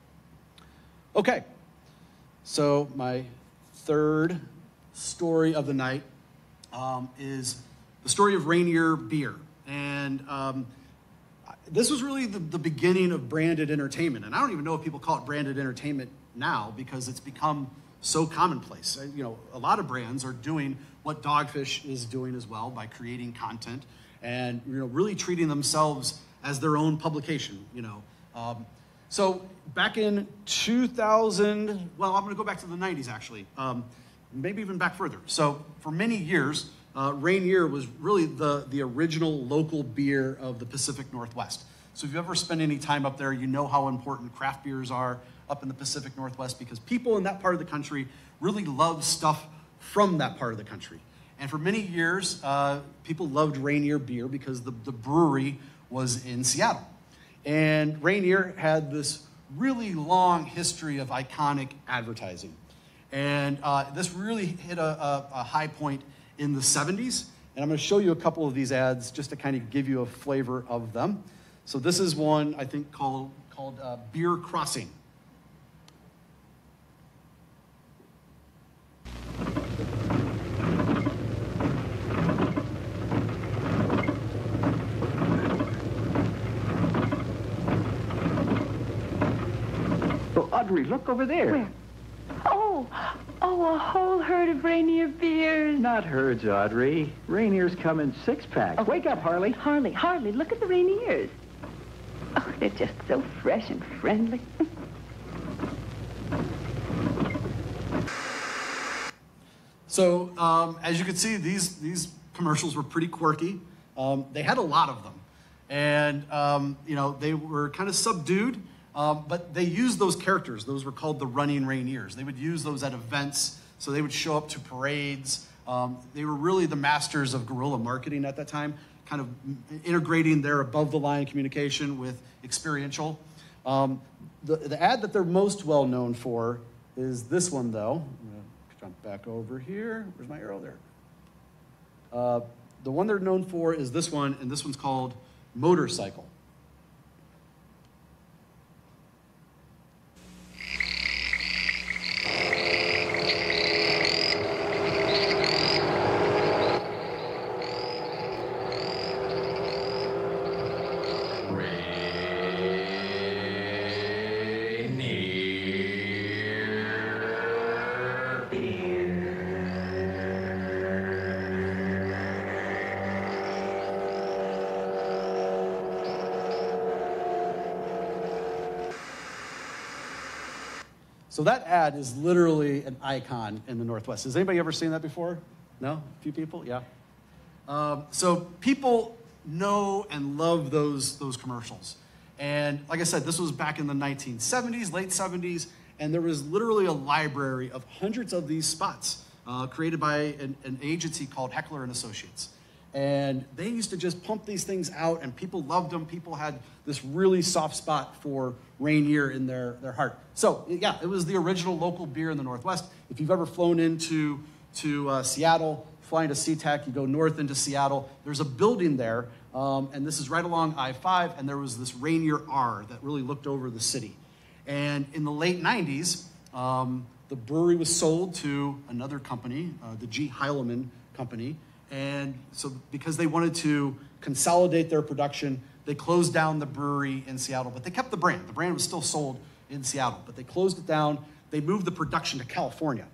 B: Okay, so my third story of the night um, is the story of Rainier Beer. And um, this was really the, the beginning of branded entertainment. And I don't even know if people call it branded entertainment now, because it's become so commonplace. You know, a lot of brands are doing what Dogfish is doing as well by creating content and, you know, really treating themselves as their own publication, you know. Um, so back in two thousand, well, I'm gonna go back to the nineties actually, um, maybe even back further. So for many years, uh, Rainier was really the, the original local beer of the Pacific Northwest. So if you ever spend any time up there, you know how important craft beers are up in the Pacific Northwest, because people in that part of the country really love stuff from that part of the country. And for many years, uh, people loved Rainier beer because the, the brewery was in Seattle. And Rainier had this really long history of iconic advertising. And uh, this really hit a, a, a high point in the seventies. And I'm gonna show you a couple of these ads just to kind of give you a flavor of them. So this is one, I think, called, called uh, Beer Crossing.
F: Oh, Audrey, look over there.
G: Where? Oh,
F: Oh, oh, a whole herd of Rainier beers.
G: Not herds, Audrey. Rainiers come in six-packs.
F: Oh.
G: Wake up, Harley.
F: Harley, Harley, look at the Rainiers. Oh, they're just so fresh and friendly.
B: So um, as you can see, these, these commercials were pretty quirky. Um, they had a lot of them. And, um, you know, they were kind of subdued, um, but they used those characters. Those were called the running Rainiers. They would use those at events, so they would show up to parades. Um, they were really the masters of guerrilla marketing at that time, kind of integrating their above-the-line communication with experiential. Um, the, the ad that they're most well known for is this one, though. Jump back over here. Where's my arrow there? Uh, the one they're known for is this one, and this one's called Motorcycle. So that ad is literally an icon in the Northwest. Has anybody ever seen that before? No? A few people? Yeah. Um, so people know and love those, those commercials. And like I said, this was back in the nineteen seventies, late seventies, and there was literally a library of hundreds of these spots uh, created by an, an agency called Heckler and Associates. And they used to just pump these things out, and people loved them. People had this really soft spot for Rainier in their, their heart. So, yeah, it was the original local beer in the Northwest. If you've ever flown into to, uh, Seattle, flying to SeaTac, you go north into Seattle, there's a building there, um, and this is right along I five, and there was this Rainier R that really looked over the city. And in the late nineties, um, the brewery was sold to another company, uh, the G. Heilemann Company. And so because they wanted to consolidate their production, they closed down the brewery in Seattle, but they kept the brand. The brand was still sold in Seattle, but they closed it down. They moved the production to California.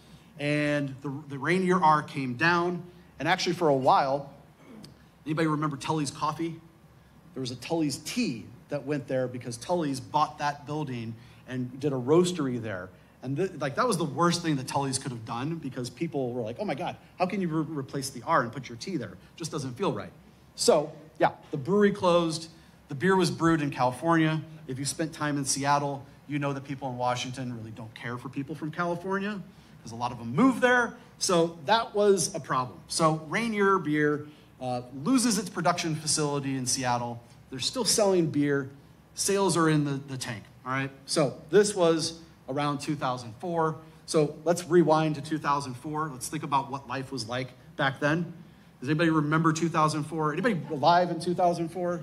B: And the, the Rainier R came down, and actually for a while, anybody remember Tully's Coffee? There was a Tully's Tea that went there because Tully's bought that building and did a roastery there. And th like that was the worst thing that Tully's could have done, because people were like, oh my God, how can you re replace the R and put your T there? It just doesn't feel right. So yeah, the brewery closed. The beer was brewed in California. If you spent time in Seattle, you know that people in Washington really don't care for people from California because a lot of them move there. So that was a problem. So Rainier Beer uh, loses its production facility in Seattle. They're still selling beer. Sales are in the, the tank, all right? So this was around two thousand four. So let's rewind to two thousand four. Let's think about what life was like back then. Does anybody remember two thousand four? Anybody alive in two thousand four?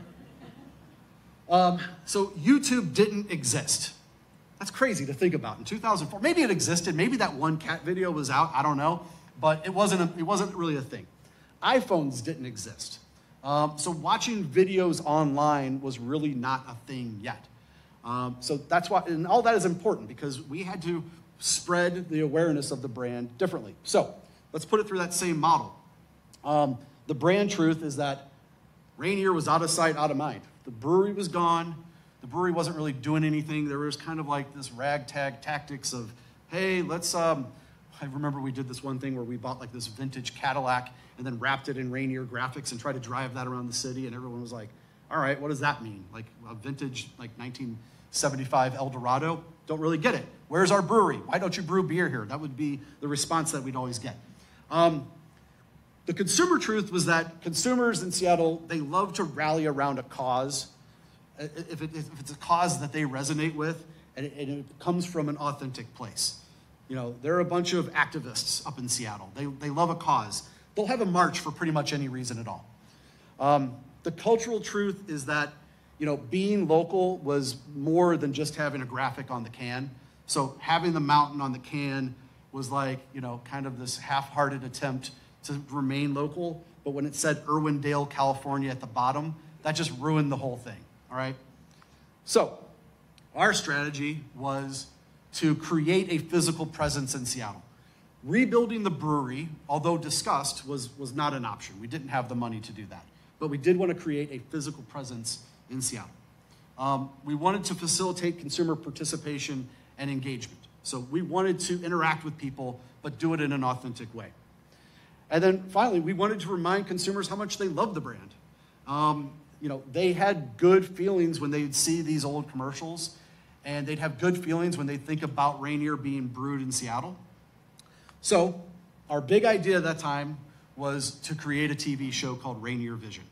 B: Um, so YouTube didn't exist. That's crazy to think about. In two thousand four, maybe it existed. Maybe that one cat video was out. I don't know. But it wasn't, a, it wasn't really a thing. iPhones didn't exist. Um, so watching videos online was really not a thing yet. Um, so that's why, and all that is important because we had to spread the awareness of the brand differently. So let's put it through that same model. Um, the brand truth is that Rainier was out of sight, out of mind. The brewery was gone. The brewery wasn't really doing anything. There was kind of like this ragtag tactics of, hey, let's, um, I remember we did this one thing where we bought like this vintage Cadillac and then wrapped it in Rainier graphics and tried to drive that around the city, and everyone was like, all right, what does that mean? Like a vintage, like nineteen seventy-five Eldorado? Don't really get it. Where's our brewery? Why don't you brew beer here? That would be the response that we'd always get. Um, the consumer truth was that consumers in Seattle, they love to rally around a cause. If, it, if it's a cause that they resonate with, and it, and it comes from an authentic place. You know, there are a bunch of activists up in Seattle. They, they love a cause. They'll have a march for pretty much any reason at all. Um, the cultural truth is that, you know, being local was more than just having a graphic on the can. So having the mountain on the can was like, you know, kind of this half-hearted attempt to remain local. But when it said Irwindale, California at the bottom, that just ruined the whole thing, all right? So our strategy was to create a physical presence in Seattle. Rebuilding the brewery, although discussed, was, was not an option. We didn't have the money to do that. But we did want to create a physical presence in Seattle. Um, we wanted to facilitate consumer participation and engagement. So we wanted to interact with people, but do it in an authentic way. And then finally, we wanted to remind consumers how much they love the brand. Um, you know, they had good feelings when they'd see these old commercials, and they'd have good feelings when they think about Rainier being brewed in Seattle. So our big idea at that time was to create a T V show called Rainier Vision.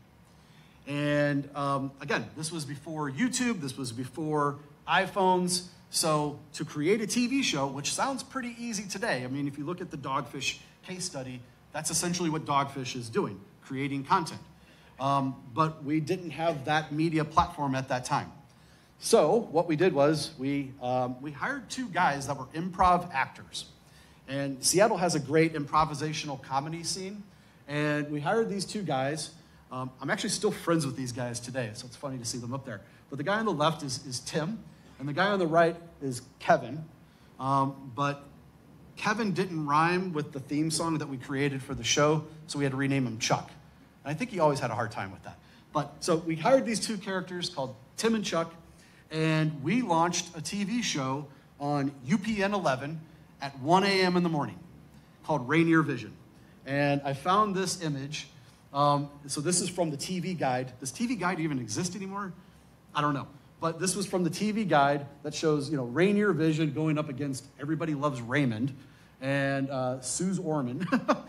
B: And um, again, this was before YouTube, this was before iPhones. So to create a T V show, which sounds pretty easy today, I mean, if you look at the Dogfish case study, that's essentially what Dogfish is doing, creating content. Um, but we didn't have that media platform at that time. So what we did was we, um, we hired two guys that were improv actors. And Seattle has a great improvisational comedy scene. And we hired these two guys. Um, I'm actually still friends with these guys today, so it's funny to see them up there. But the guy on the left is, is Tim, and the guy on the right is Kevin. Um, but Kevin didn't rhyme with the theme song that we created for the show, so we had to rename him Chuck. And I think he always had a hard time with that. But so we hired these two characters called Tim and Chuck, and we launched a T V show on U P N eleven at one A M in the morning called Rainier Vision. And I found this image. Um, so this is from the T V guide. Does T V guide even exist anymore? I don't know. But this was from the T V guide that shows, you know, Rainier Vision going up against Everybody Loves Raymond and uh, Suze Orman.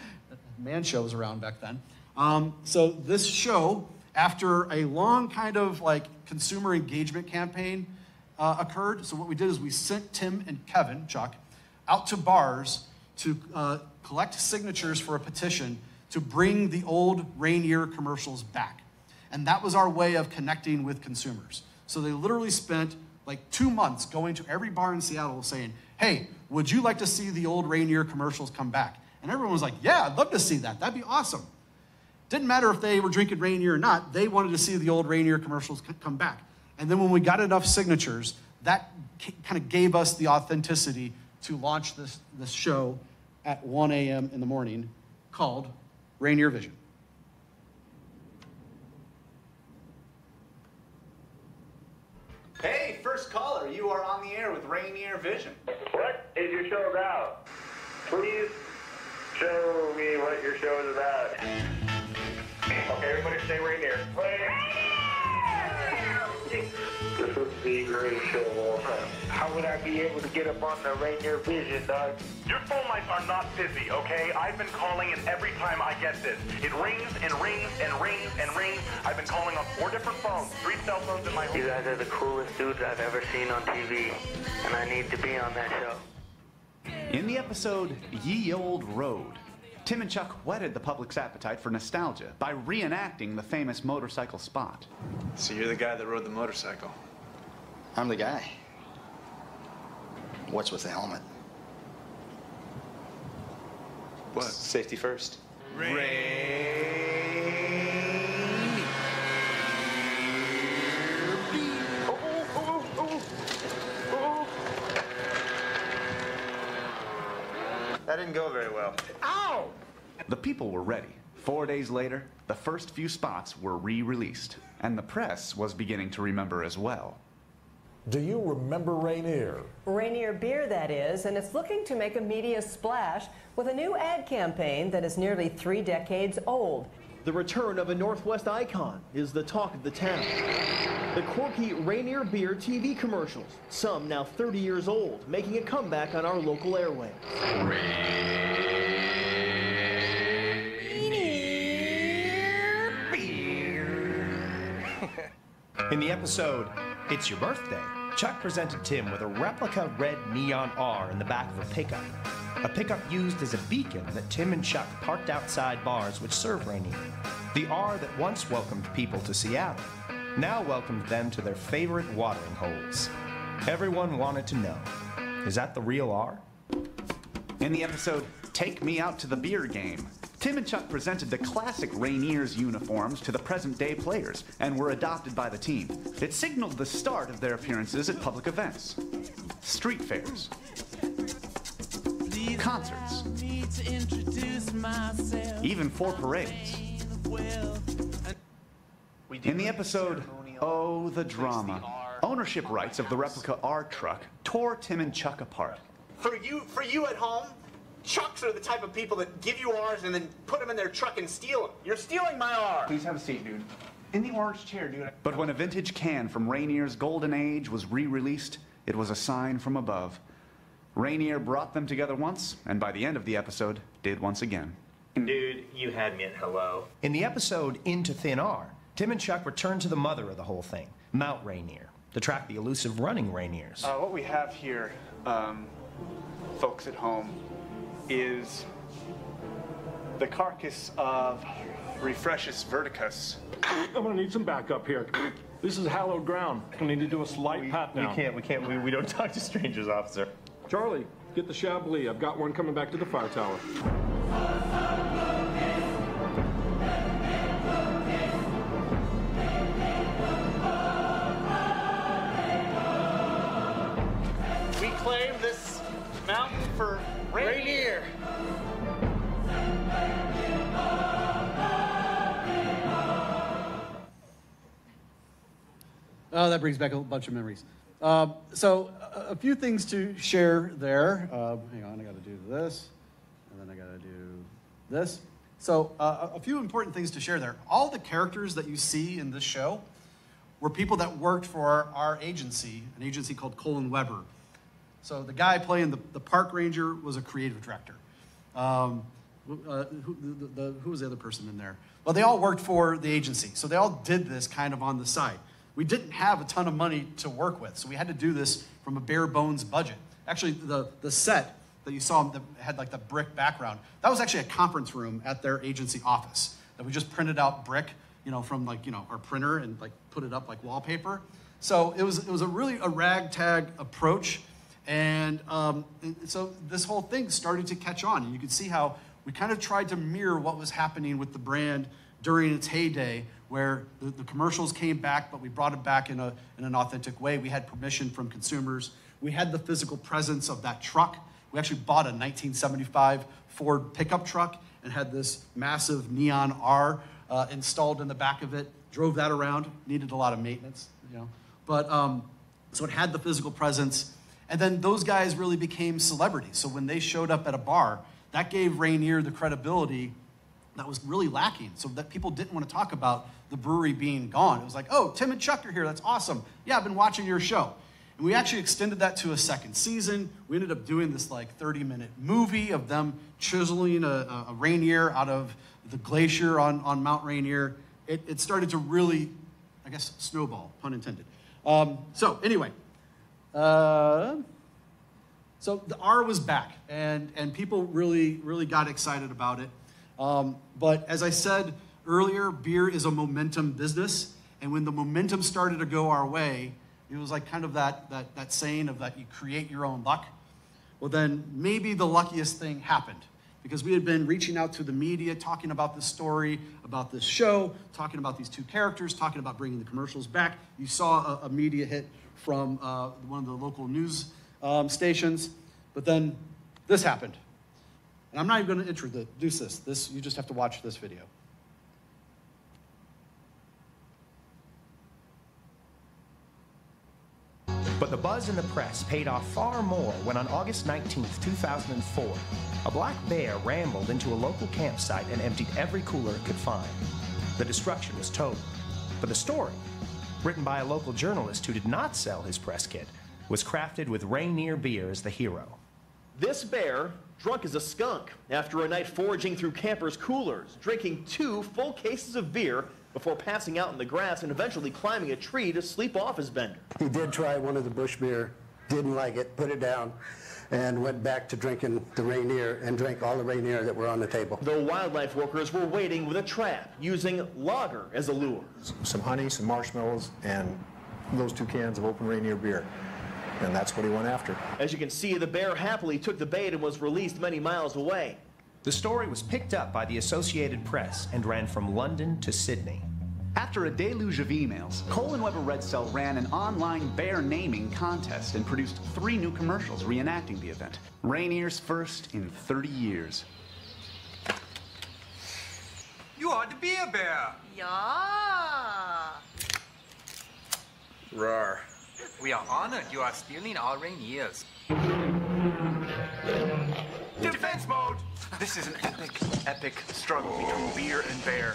B: Man show was around back then. Um, so this show, after a long kind of like consumer engagement campaign uh, occurred, so what we did is we sent Tim and Kevin, Chuck, out to bars to uh, collect signatures for a petition to bring the old Rainier commercials back. And that was our way of connecting with consumers. So they literally spent like two months going to every bar in Seattle saying, hey, would you like to see the old Rainier commercials come back? And everyone was like, yeah, I'd love to see that. That'd be awesome. Didn't matter if they were drinking Rainier or not, they wanted to see the old Rainier commercials come back. And then when we got enough signatures, that kind of gave us the authenticity to launch this, this show at one A M in the morning called Rainier Vision.
H: Hey, first caller, you are on the air with Rainier Vision.
I: What is your show about? Please show me what your show is about. Okay, everybody stay Rainier. This is the greatest show of all time. How would I be able to get up on the Rainier Vision, dog?
J: Your phone lines are not busy, okay? I've been calling, and every time I get this, it rings and rings and rings and rings. I've been calling on four different phones, three cell phones in my home.
I: You guys are the coolest dudes I've ever seen on T V, and I need to be on that show.
H: In the episode Ye Old Road, Tim and Chuck whetted the public's appetite for nostalgia by reenacting the famous motorcycle spot.
K: So you're the guy that rode the motorcycle?
L: I'm the guy. What's with the helmet?
K: What?
L: Safety first. That didn't go very well.
H: Ow! The people were ready. Four days later, the first few spots were re-released, and the press was beginning to remember as well.
M: Do you remember Rainier?
N: Rainier beer, that is, and it's looking to make a media splash with a new ad campaign that is nearly three decades old.
O: The return of a Northwest icon is the talk of the town. The quirky Rainier beer T V commercials, some now thirty years old, making a comeback on our local airwaves.
P: In the episode, It's Your Birthday, Chuck presented Tim with a replica red neon R in the back of a pickup. A pickup used as a beacon that Tim and Chuck parked outside bars which serve Rainier. The R that once welcomed people to Seattle now welcomed them to their favorite watering holes. Everyone wanted to know, is that the real R?
H: In the episode Take Me Out to the Beer Game, Tim and Chuck presented the classic Rainier's uniforms to the present-day players and were adopted by the team. It signaled the start of their appearances at public events. street fairs, concerts, even four parades. In the episode, Oh, the Drama, ownership rights of the replica R truck tore Tim and Chuck apart.
L: For you, for you at home, Chucks are the type of people that give you R's and then put them in their truck and steal them. You're stealing my R.
Q: Please have a seat, dude. In the orange chair, dude.
H: But when a vintage can from Rainier's Golden Age was re-released, it was a sign from above. Rainier brought them together once, and by the end of the episode, did once again.
Q: Dude, you had me at hello.
P: In the episode Into Thin R, Tim and Chuck return to the mother of the whole thing, Mount Rainier, to track the elusive running Rainiers.
K: Uh, what we have here, um, folks at home, is the carcass of Refreshus verticus.
R: I'm gonna need some backup here. This is hallowed ground. I need to do a slight
Q: We,
R: pat
Q: we
R: now.
Q: can't, we can't, we, we don't talk to strangers, officer.
R: Charlie, get the Chablis. I've got one coming back to the fire tower.
L: We claim this mountain for Rainier.
B: Oh, that brings back a bunch of memories. Um, so, a, a few things to share there. Uh, hang on, I got to do this, and then I got to do this. So, uh, a few important things to share there. All the characters that you see in this show were people that worked for our, our agency, an agency called Colin Weber. So, the guy playing the, the park ranger was a creative director. Um, uh, who, the, the, who was the other person in there? Well, they all worked for the agency, so they all did this kind of on the side. We didn't have a ton of money to work with, so we had to do this from a bare bones budget. Actually, the, the set that you saw that had like the brick background, that was actually a conference room at their agency office that we just printed out brick, you know, from like, you know, our printer and like put it up like wallpaper. So it was, it was a really a ragtag approach. And, um, and so this whole thing started to catch on. And you could see how we kind of tried to mirror what was happening with the brand during its heyday, where the, the commercials came back, but we brought it back in, a, in an authentic way. We had permission from consumers. We had the physical presence of that truck. We actually bought a nineteen seventy-five Ford pickup truck and had this massive neon R uh, installed in the back of it. Drove that around, needed a lot of maintenance, you know. But, um, so it had the physical presence. And then those guys really became celebrities. So when they showed up at a bar, that gave Rainier the credibility that was really lacking, so that people didn't want to talk about the brewery being gone. It was like, oh, Tim and Chuck are here, that's awesome. Yeah, I've been watching your show. And we actually extended that to a second season. We ended up doing this like thirty minute movie of them chiseling a, a Rainier out of the glacier on, on Mount Rainier. It, it started to really, I guess, snowball, pun intended. Um, so anyway, uh, so the R was back, and, and people really, really got excited about it. Um, but as I said earlier, beer is a momentum business. And when the momentum started to go our way, it was like kind of that, that, that saying of that you create your own luck. Well, then maybe the luckiest thing happened, because we had been reaching out to the media, talking about this story, about this show, talking about these two characters, talking about bringing the commercials back. You saw a, a media hit from uh, one of the local news um, stations, but then this happened. And I'm not even going to introduce this. This, you just have to watch this video.
P: But the buzz in the press paid off far more when on August nineteenth, two thousand four, a black bear rambled into a local campsite and emptied every cooler it could find. The destruction was total. But the story, written by a local journalist who did not sell his press kit, was crafted with Rainier beer as the hero.
O: This bear, drunk as a skunk, after a night foraging through campers' coolers, drinking two full cases of beer before passing out in the grass and eventually climbing a tree to sleep off his bender.
S: He did try one of the bush beer, didn't like it, put it down, and went back to drinking the Rainier and drank all the Rainier that were on the table.
O: The wildlife workers were waiting with a trap, using lager as a lure.
D: Some honey, some marshmallows, and those two cans of open Rainier beer. And that's what he went after.
O: As you can see, the bear happily took the bait and was released many miles away.
P: The story was picked up by the Associated Press and ran from London to Sydney.
H: After a deluge of emails, Cole and Weber Red Cell ran an online bear naming contest and produced three new commercials reenacting the event. Rainier's first in thirty years.
T: You are the beer bear.
U: Yeah.
T: Roar. We are honored you are stealing our Rainiers. Defense mode!
H: This is an epic, epic struggle between beer and bear.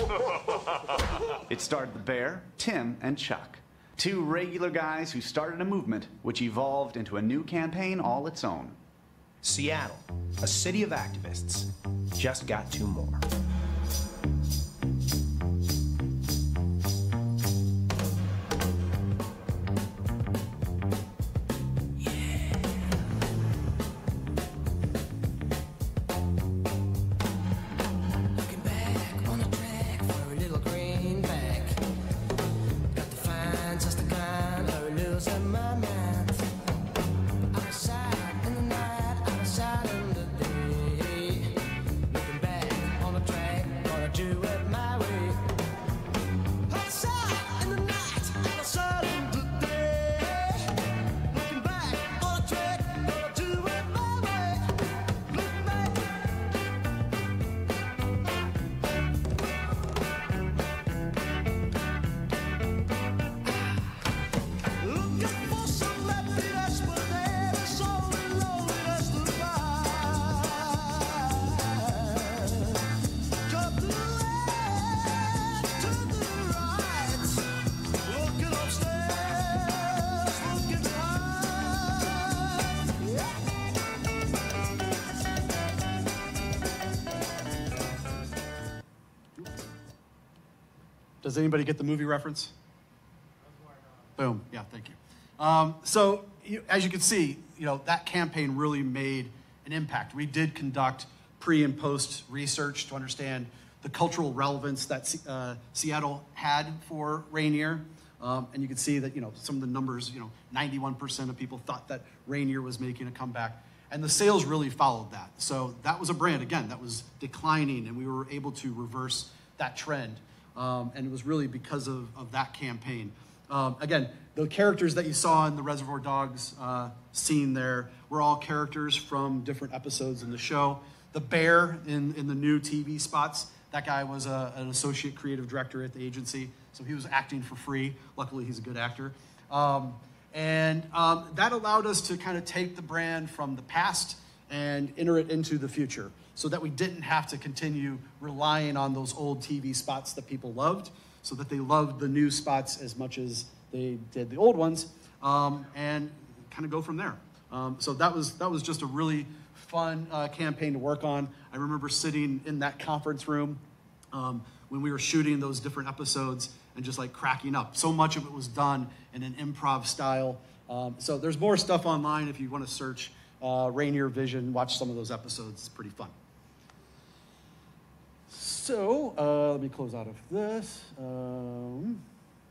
H: It starred the bear, Tim, and Chuck. Two regular guys who started a movement which evolved into a new campaign all its own.
P: Seattle, a city of activists, just got two more.
B: Does anybody get the movie reference? Boom. Yeah, thank you. Um, so you, as you can see, you know, that campaign really made an impact. We did conduct pre and post research to understand the cultural relevance that uh, Seattle had for Rainier. Um, and you can see that, you know, some of the numbers, you know, ninety-one percent of people thought that Rainier was making a comeback. And the sales really followed that. So that was a brand, again, that was declining, and we were able to reverse that trend. Um, and it was really because of, of that campaign. Um, again, the characters that you saw in the Reservoir Dogs uh, scene there were all characters from different episodes in the show. The bear in, in the new T V spots, that guy was a, an associate creative director at the agency, so he was acting for free. Luckily, he's a good actor. Um, and um, that allowed us to kind of take the brand from the past and enter it into the future, so that we didn't have to continue relying on those old T V spots that people loved, so that they loved the new spots as much as they did the old ones, um, and kind of go from there. Um, so that was, that was just a really fun uh, campaign to work on. I remember sitting in that conference room um, when we were shooting those different episodes and just like cracking up. So much of it was done in an improv style. Um, so there's more stuff online if you want to search uh, Rainier Vision, watch some of those episodes. It's pretty fun. So uh, let me close out of this. Um,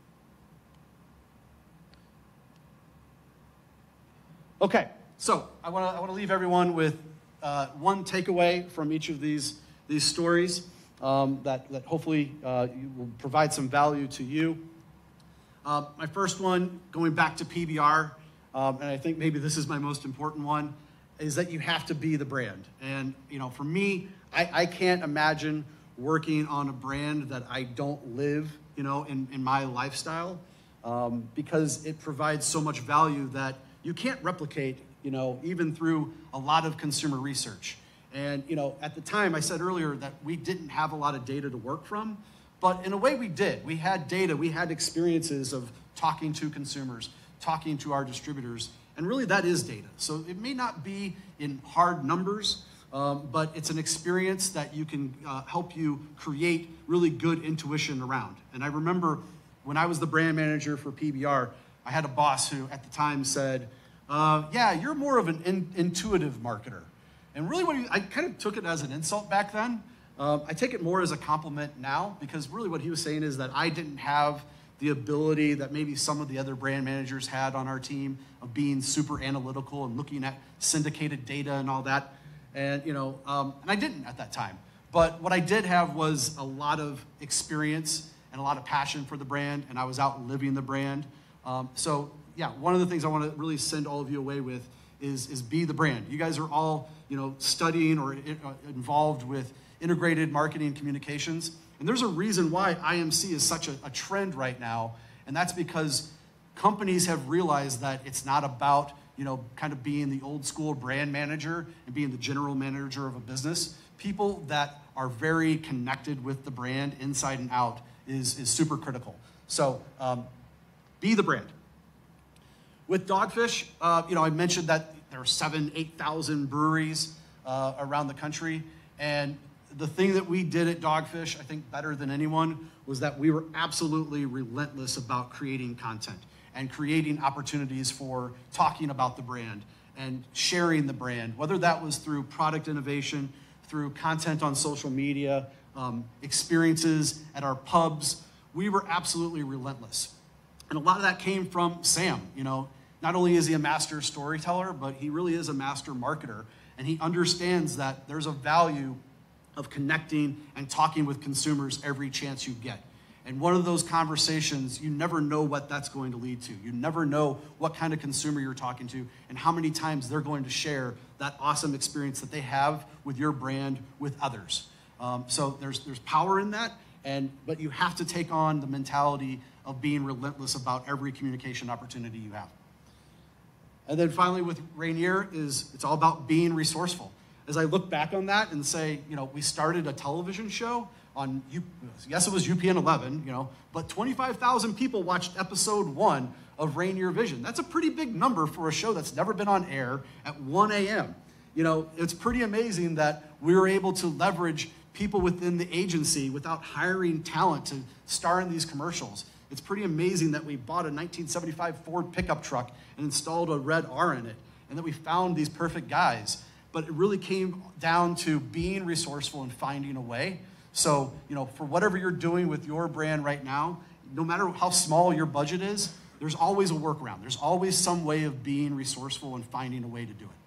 B: okay, so I want to I want to leave everyone with uh, one takeaway from each of these these stories um, that that hopefully uh, will provide some value to you. Uh, my first one, going back to P B R, um, and I think maybe this is my most important one, is that you have to be the brand. And you know, for me, I, I can't imagine working on a brand that I don't live, you know, in, in my lifestyle, um, because it provides so much value that you can't replicate, you know, even through a lot of consumer research. And, you know, at the time I said earlier that we didn't have a lot of data to work from, but in a way we did. We had data, we had experiences of talking to consumers, talking to our distributors, and really that is data. So it may not be in hard numbers, Um, but it's an experience that you can uh, help you create really good intuition around. And I remember when I was the brand manager for P B R, I had a boss who at the time said, uh, yeah, you're more of an in intuitive marketer. And really what he, I kind of took it as an insult back then. Um, I take it more as a compliment now, because really what he was saying is that I didn't have the ability that maybe some of the other brand managers had on our team of being super analytical and looking at syndicated data and all that. And, you know, um, and I didn't at that time. But what I did have was a lot of experience and and a lot of passion for the brand, and I was out living the brand. Um, so yeah, one of the things I want to really send all of you away with is, is be the brand. You guys are all, you know, studying or in, uh, involved with integrated marketing communications. And there's a reason why I M C is such a, a trend right now, and that's because companies have realized that it's not about, you know, kind of being the old school brand manager and being the general manager of a business. People that are very connected with the brand inside and out is, is super critical. So um, be the brand. With Dogfish, uh, you know, I mentioned that there are seven, eight thousand breweries uh, around the country, and the thing that we did at Dogfish, I think better than anyone, was that we were absolutely relentless about creating content and creating opportunities for talking about the brand and sharing the brand, whether that was through product innovation, through content on social media, um, experiences at our pubs. We were absolutely relentless. And a lot of that came from Sam. You know, not only is he a master storyteller, but he really is a master marketer. And he understands that there's a value of connecting and talking with consumers every chance you get. And one of those conversations, you never know what that's going to lead to. You never know what kind of consumer you're talking to and how many times they're going to share that awesome experience that they have with your brand with others. Um, so there's, there's power in that, and, but you have to take on the mentality of being relentless about every communication opportunity you have. And then finally with Rainier is it's all about being resourceful. As I look back on that and say, you know, we started a television show on, U yes, it was U P N eleven, you know, but twenty-five thousand people watched episode one of Rainier Vision. That's a pretty big number for a show that's never been on air at one A M You know, it's pretty amazing that we were able to leverage people within the agency without hiring talent to star in these commercials. It's pretty amazing that we bought a nineteen seventy-five Ford pickup truck and installed a red R in it, and that we found these perfect guys. But it really came down to being resourceful and finding a way. So, you know, for whatever you're doing with your brand right now, no matter how small your budget is, there's always a workaround. There's always some way of being resourceful and finding a way to do it.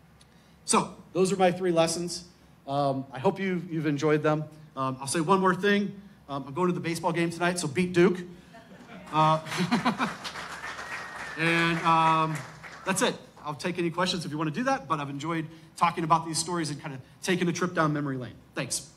B: So, those are my three lessons. Um, I hope you, you've enjoyed them. Um, I'll say one more thing. Um, I'm going to the baseball game tonight, so beat Duke. Uh, and um, that's it. I'll take any questions if you want to do that, but I've enjoyed talking about these stories and kind of taking a trip down memory lane. Thanks.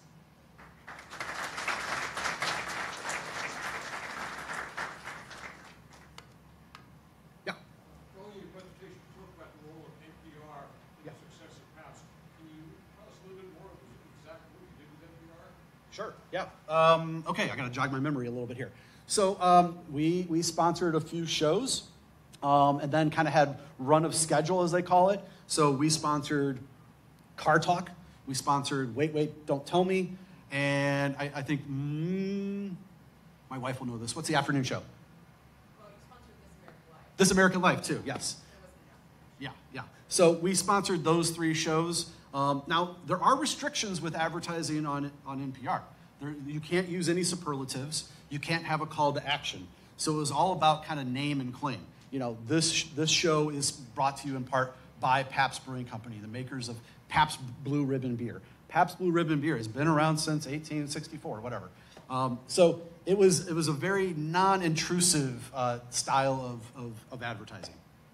B: Yeah.
R: Earlier in your presentation, you talked about the role of N P R in the success of Pabst. Can you tell us a little bit more of exactly what you did with N P R?
B: Sure, yeah. Um, okay, I got to jog my memory a little bit here. So um, we, we sponsored a few shows. Um, and then kind of had run of schedule, as they call it. So we sponsored Car Talk. We sponsored Wait, Wait, Don't Tell Me. And I, I think, mm, my wife will know this. What's the afternoon show? Well, you sponsored This American Life. This American Life, too, yes. Yeah, yeah. So we sponsored those three shows. Um, now, there are restrictions with advertising on, on N P R. There, you can't use any superlatives. You can't have a call to action. So it was all about kind of name and claim. You know, this, this show is brought to you in part by Pabst Brewing Company, the makers of Pabst Blue Ribbon Beer. Pabst Blue Ribbon Beer has been around since eighteen sixty-four, whatever. Um, so it was, it was a very non-intrusive uh, style of, of, of advertising.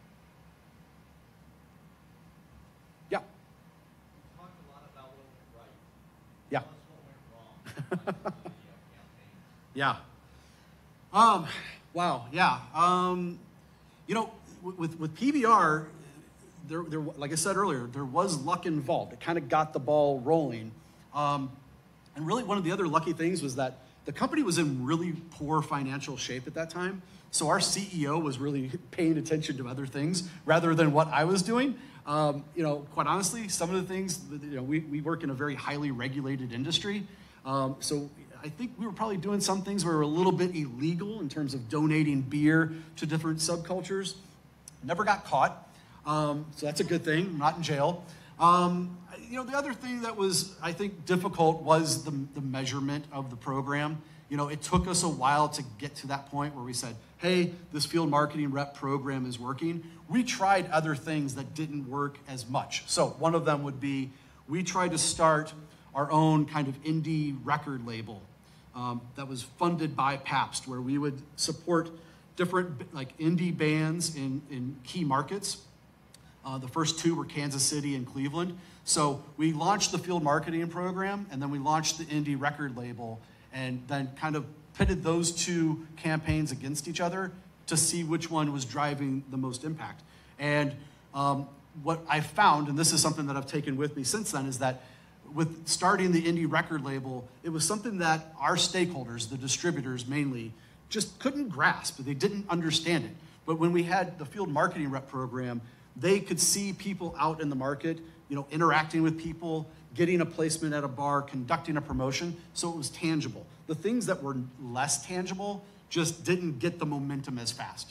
B: Yeah.
A: You talked a lot about what went right.
B: Yeah.
A: Tell us what went wrong with the
B: Yeah. Um, wow, yeah. Um, You know, with, with P B R, there, there, like I said earlier, there was luck involved. It kind of got the ball rolling. Um, and really one of the other lucky things was that the company was in really poor financial shape at that time. So our C E O was really paying attention to other things rather than what I was doing. Um, you know, quite honestly, some of the things, you know, we, we work in a very highly regulated industry. Um, so I think we were probably doing some things where we were a little bit illegal in terms of donating beer to different subcultures. Never got caught, um, so that's a good thing. I'm not in jail. Um, you know, the other thing that was, I think, difficult was the, the measurement of the program. You know, it took us a while to get to that point where we said, hey, this field marketing rep program is working. We tried other things that didn't work as much. So one of them would be, we tried to start our own kind of indie record label. um, that was funded by Pabst, where we would support different like indie bands in, in key markets. Uh, the first two were Kansas City and Cleveland. So we launched the field marketing program, and then we launched the indie record label, and then kind of pitted those two campaigns against each other to see which one was driving the most impact. And um, what I found, and this is something that I've taken with me since then, is that with starting the indie record label, it was something that our stakeholders, the distributors mainly, just couldn't grasp. They didn't understand it. But when we had the field marketing rep program, they could see people out in the market, you know, interacting with people, getting a placement at a bar, conducting a promotion, so it was tangible. The things that were less tangible just didn't get the momentum as fast.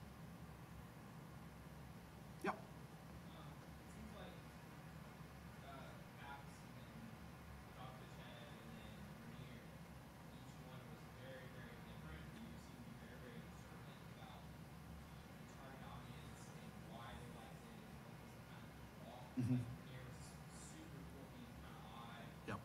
B: Yep. Mm-hmm. Yep.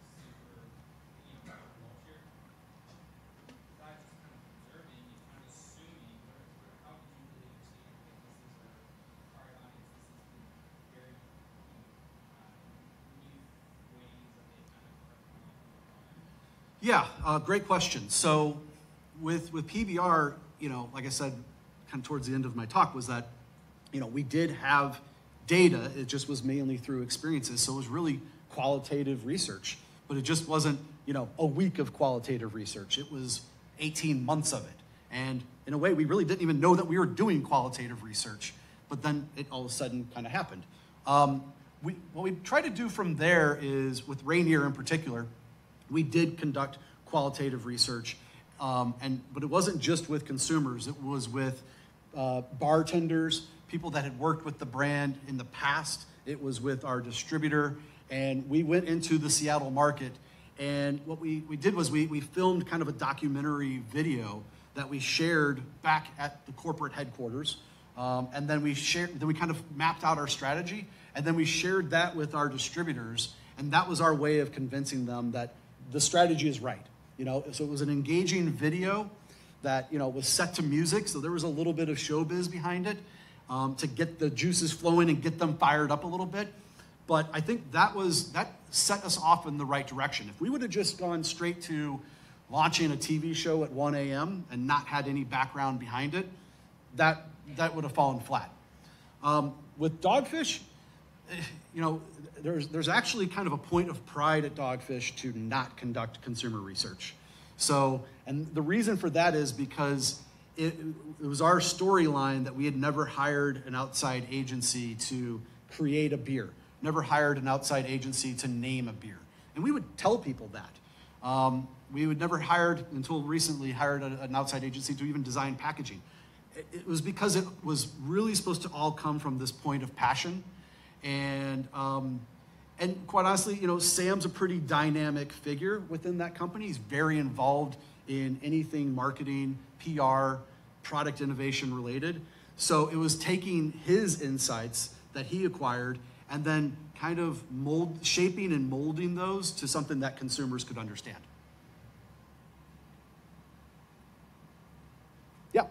B: Yeah, uh, great question. So with, with P B R, you know, like I said, kind of towards the end of my talk, was that, you know, we did have data. It just was mainly through experiences. So it was really qualitative research, but it just wasn't, you know, a week of qualitative research. It was eighteen months of it. And in a way, we really didn't even know that we were doing qualitative research, but then it all of a sudden kind of happened. Um, we, what we try to do from there is, with Rainier in particular, we did conduct qualitative research, um, and but it wasn't just with consumers. It was with uh, bartenders, people that had worked with the brand in the past. It was with our distributor, and we went into the Seattle market, and what we, we did was we, we filmed kind of a documentary video that we shared back at the corporate headquarters, um, and then we shared, then we kind of mapped out our strategy, and then we shared that with our distributors, and that was our way of convincing them that the strategy is right. You know, so it was an engaging video that, you know, was set to music, so there was a little bit of showbiz behind it, um, to get the juices flowing and get them fired up a little bit. But I think that was, that set us off in the right direction. If we would have just gone straight to launching a T V show at one A M and not had any background behind it, that, that would have fallen flat. Um, with Dogfish, you know, there's, there's actually kind of a point of pride at Dogfish to not conduct consumer research. So, and the reason for that is because it, it was our storyline that we had never hired an outside agency to create a beer, never hired an outside agency to name a beer. And we would tell people that. Um, we would never hired, until recently, hired a, an outside agency to even design packaging. It, it was because it was really supposed to all come from this point of passion. And, um, and quite honestly, you know, Sam's a pretty dynamic figure within that company. He's very involved in anything marketing, P R, product innovation related. So it was taking his insights that he acquired and then kind of mold, shaping and molding those to something that consumers could understand. Yeah.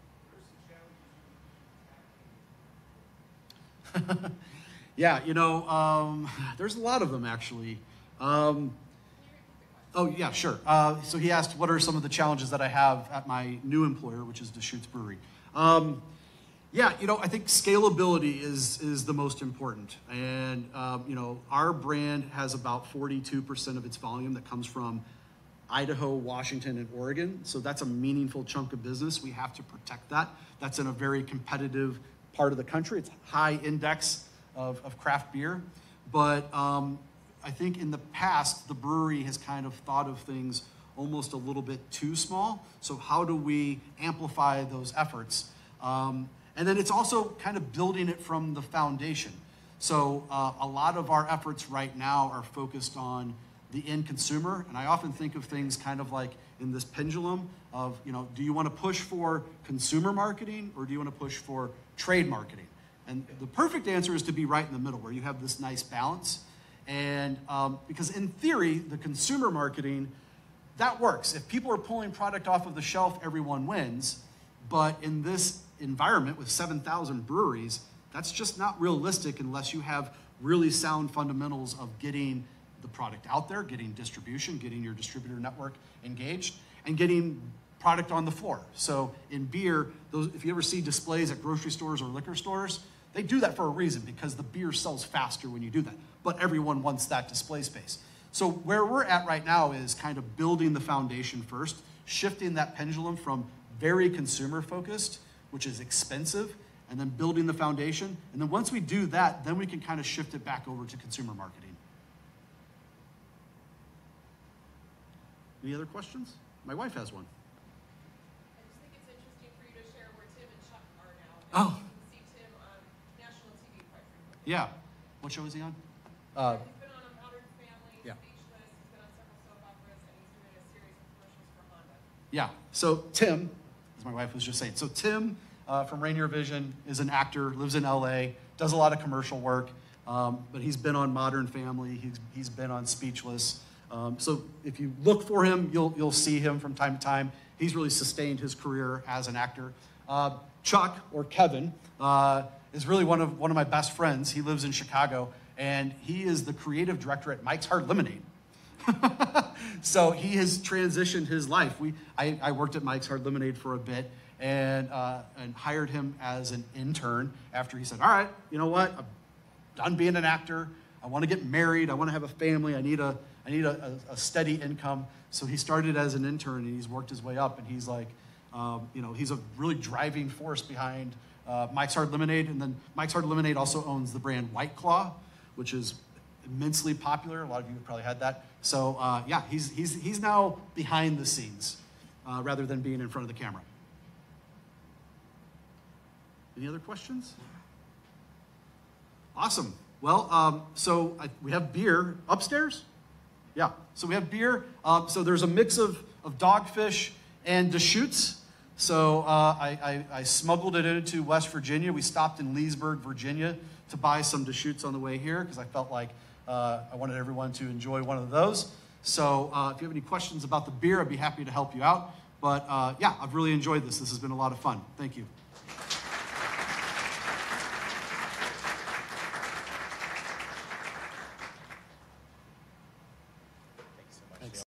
B: Yeah, you know, um, there's a lot of them, actually. Um, oh, yeah, sure. Uh, so he asked, what are some of the challenges that I have at my new employer, which is Deschutes Brewery? Um, yeah, you know, I think scalability is, is the most important. And, um, you know, our brand has about forty-two percent of its volume that comes from Idaho, Washington, and Oregon. So that's a meaningful chunk of business. We have to protect that. That's in a very competitive part of the country. It's high index Of, of craft beer, but um, I think in the past, the brewery has kind of thought of things almost a little bit too small. So how do we amplify those efforts? Um, and then it's also kind of building it from the foundation. So uh, a lot of our efforts right now are focused on the end consumer, and I often think of things kind of like in this pendulum of, you know, do you want to push for consumer marketing or do you want to push for trade marketing? And the perfect answer is to be right in the middle, where you have this nice balance. And um, because in theory, the consumer marketing that works. If people are pulling product off of the shelf, everyone wins. But in this environment with seven thousand breweries, that's just not realistic unless you have really sound fundamentals of getting the product out there, getting distribution, getting your distributor network engaged, and getting product on the floor. So in beer, those, if you ever see displays at grocery stores or liquor stores, they do that for a reason, because the beer sells faster when you do that. But everyone wants that display space. So where we're at right now is kind of building the foundation first, shifting that pendulum from very consumer focused, which is expensive, and then building the foundation. And then once we do that, then we can kind of shift it back over to consumer marketing. Any other questions? My wife has one. Oh. Yeah. What show is he on? Uh,
E: He's been on a Modern Family,
B: yeah.
E: Speechless, he's been on several soap operas, and he's doing a series of commercials for Honda.
B: Yeah. So Tim, as my wife was just saying, so Tim uh, from Rainier Vision is an actor, lives in L A, does a lot of commercial work, um, but he's been on Modern Family, he's, he's been on Speechless. Um, so if you look for him, you'll, you'll see him from time to time. He's really sustained his career as an actor. Uh, Chuck, or Kevin, uh, is really one of, one of my best friends. He lives in Chicago, and he is the creative director at Mike's Hard Lemonade. So he has transitioned his life. We, I, I worked at Mike's Hard Lemonade for a bit, and, uh, and hired him as an intern after he said, all right, you know what, I'm done being an actor. I want to get married. I want to have a family. I need a, I need a, a, a steady income. So he started as an intern, and he's worked his way up, and he's like, um, you know, he's a really driving force behind uh, Mike's Hard Lemonade. And then Mike's Hard Lemonade also owns the brand White Claw, which is immensely popular. A lot of you have probably had that. So uh, yeah, he's, he's, he's now behind the scenes uh, rather than being in front of the camera. Any other questions? Awesome. Well, um, so I, we have beer upstairs. Yeah, so we have beer. Uh, so there's a mix of, of Dogfish and Deschutes. So uh, I, I, I smuggled it into West Virginia. We stopped in Leesburg, Virginia to buy some Deschutes on the way here because I felt like uh, I wanted everyone to enjoy one of those. So uh, if you have any questions about the beer, I'd be happy to help you out. But uh, yeah, I've really enjoyed this. This has been a lot of fun. Thank you.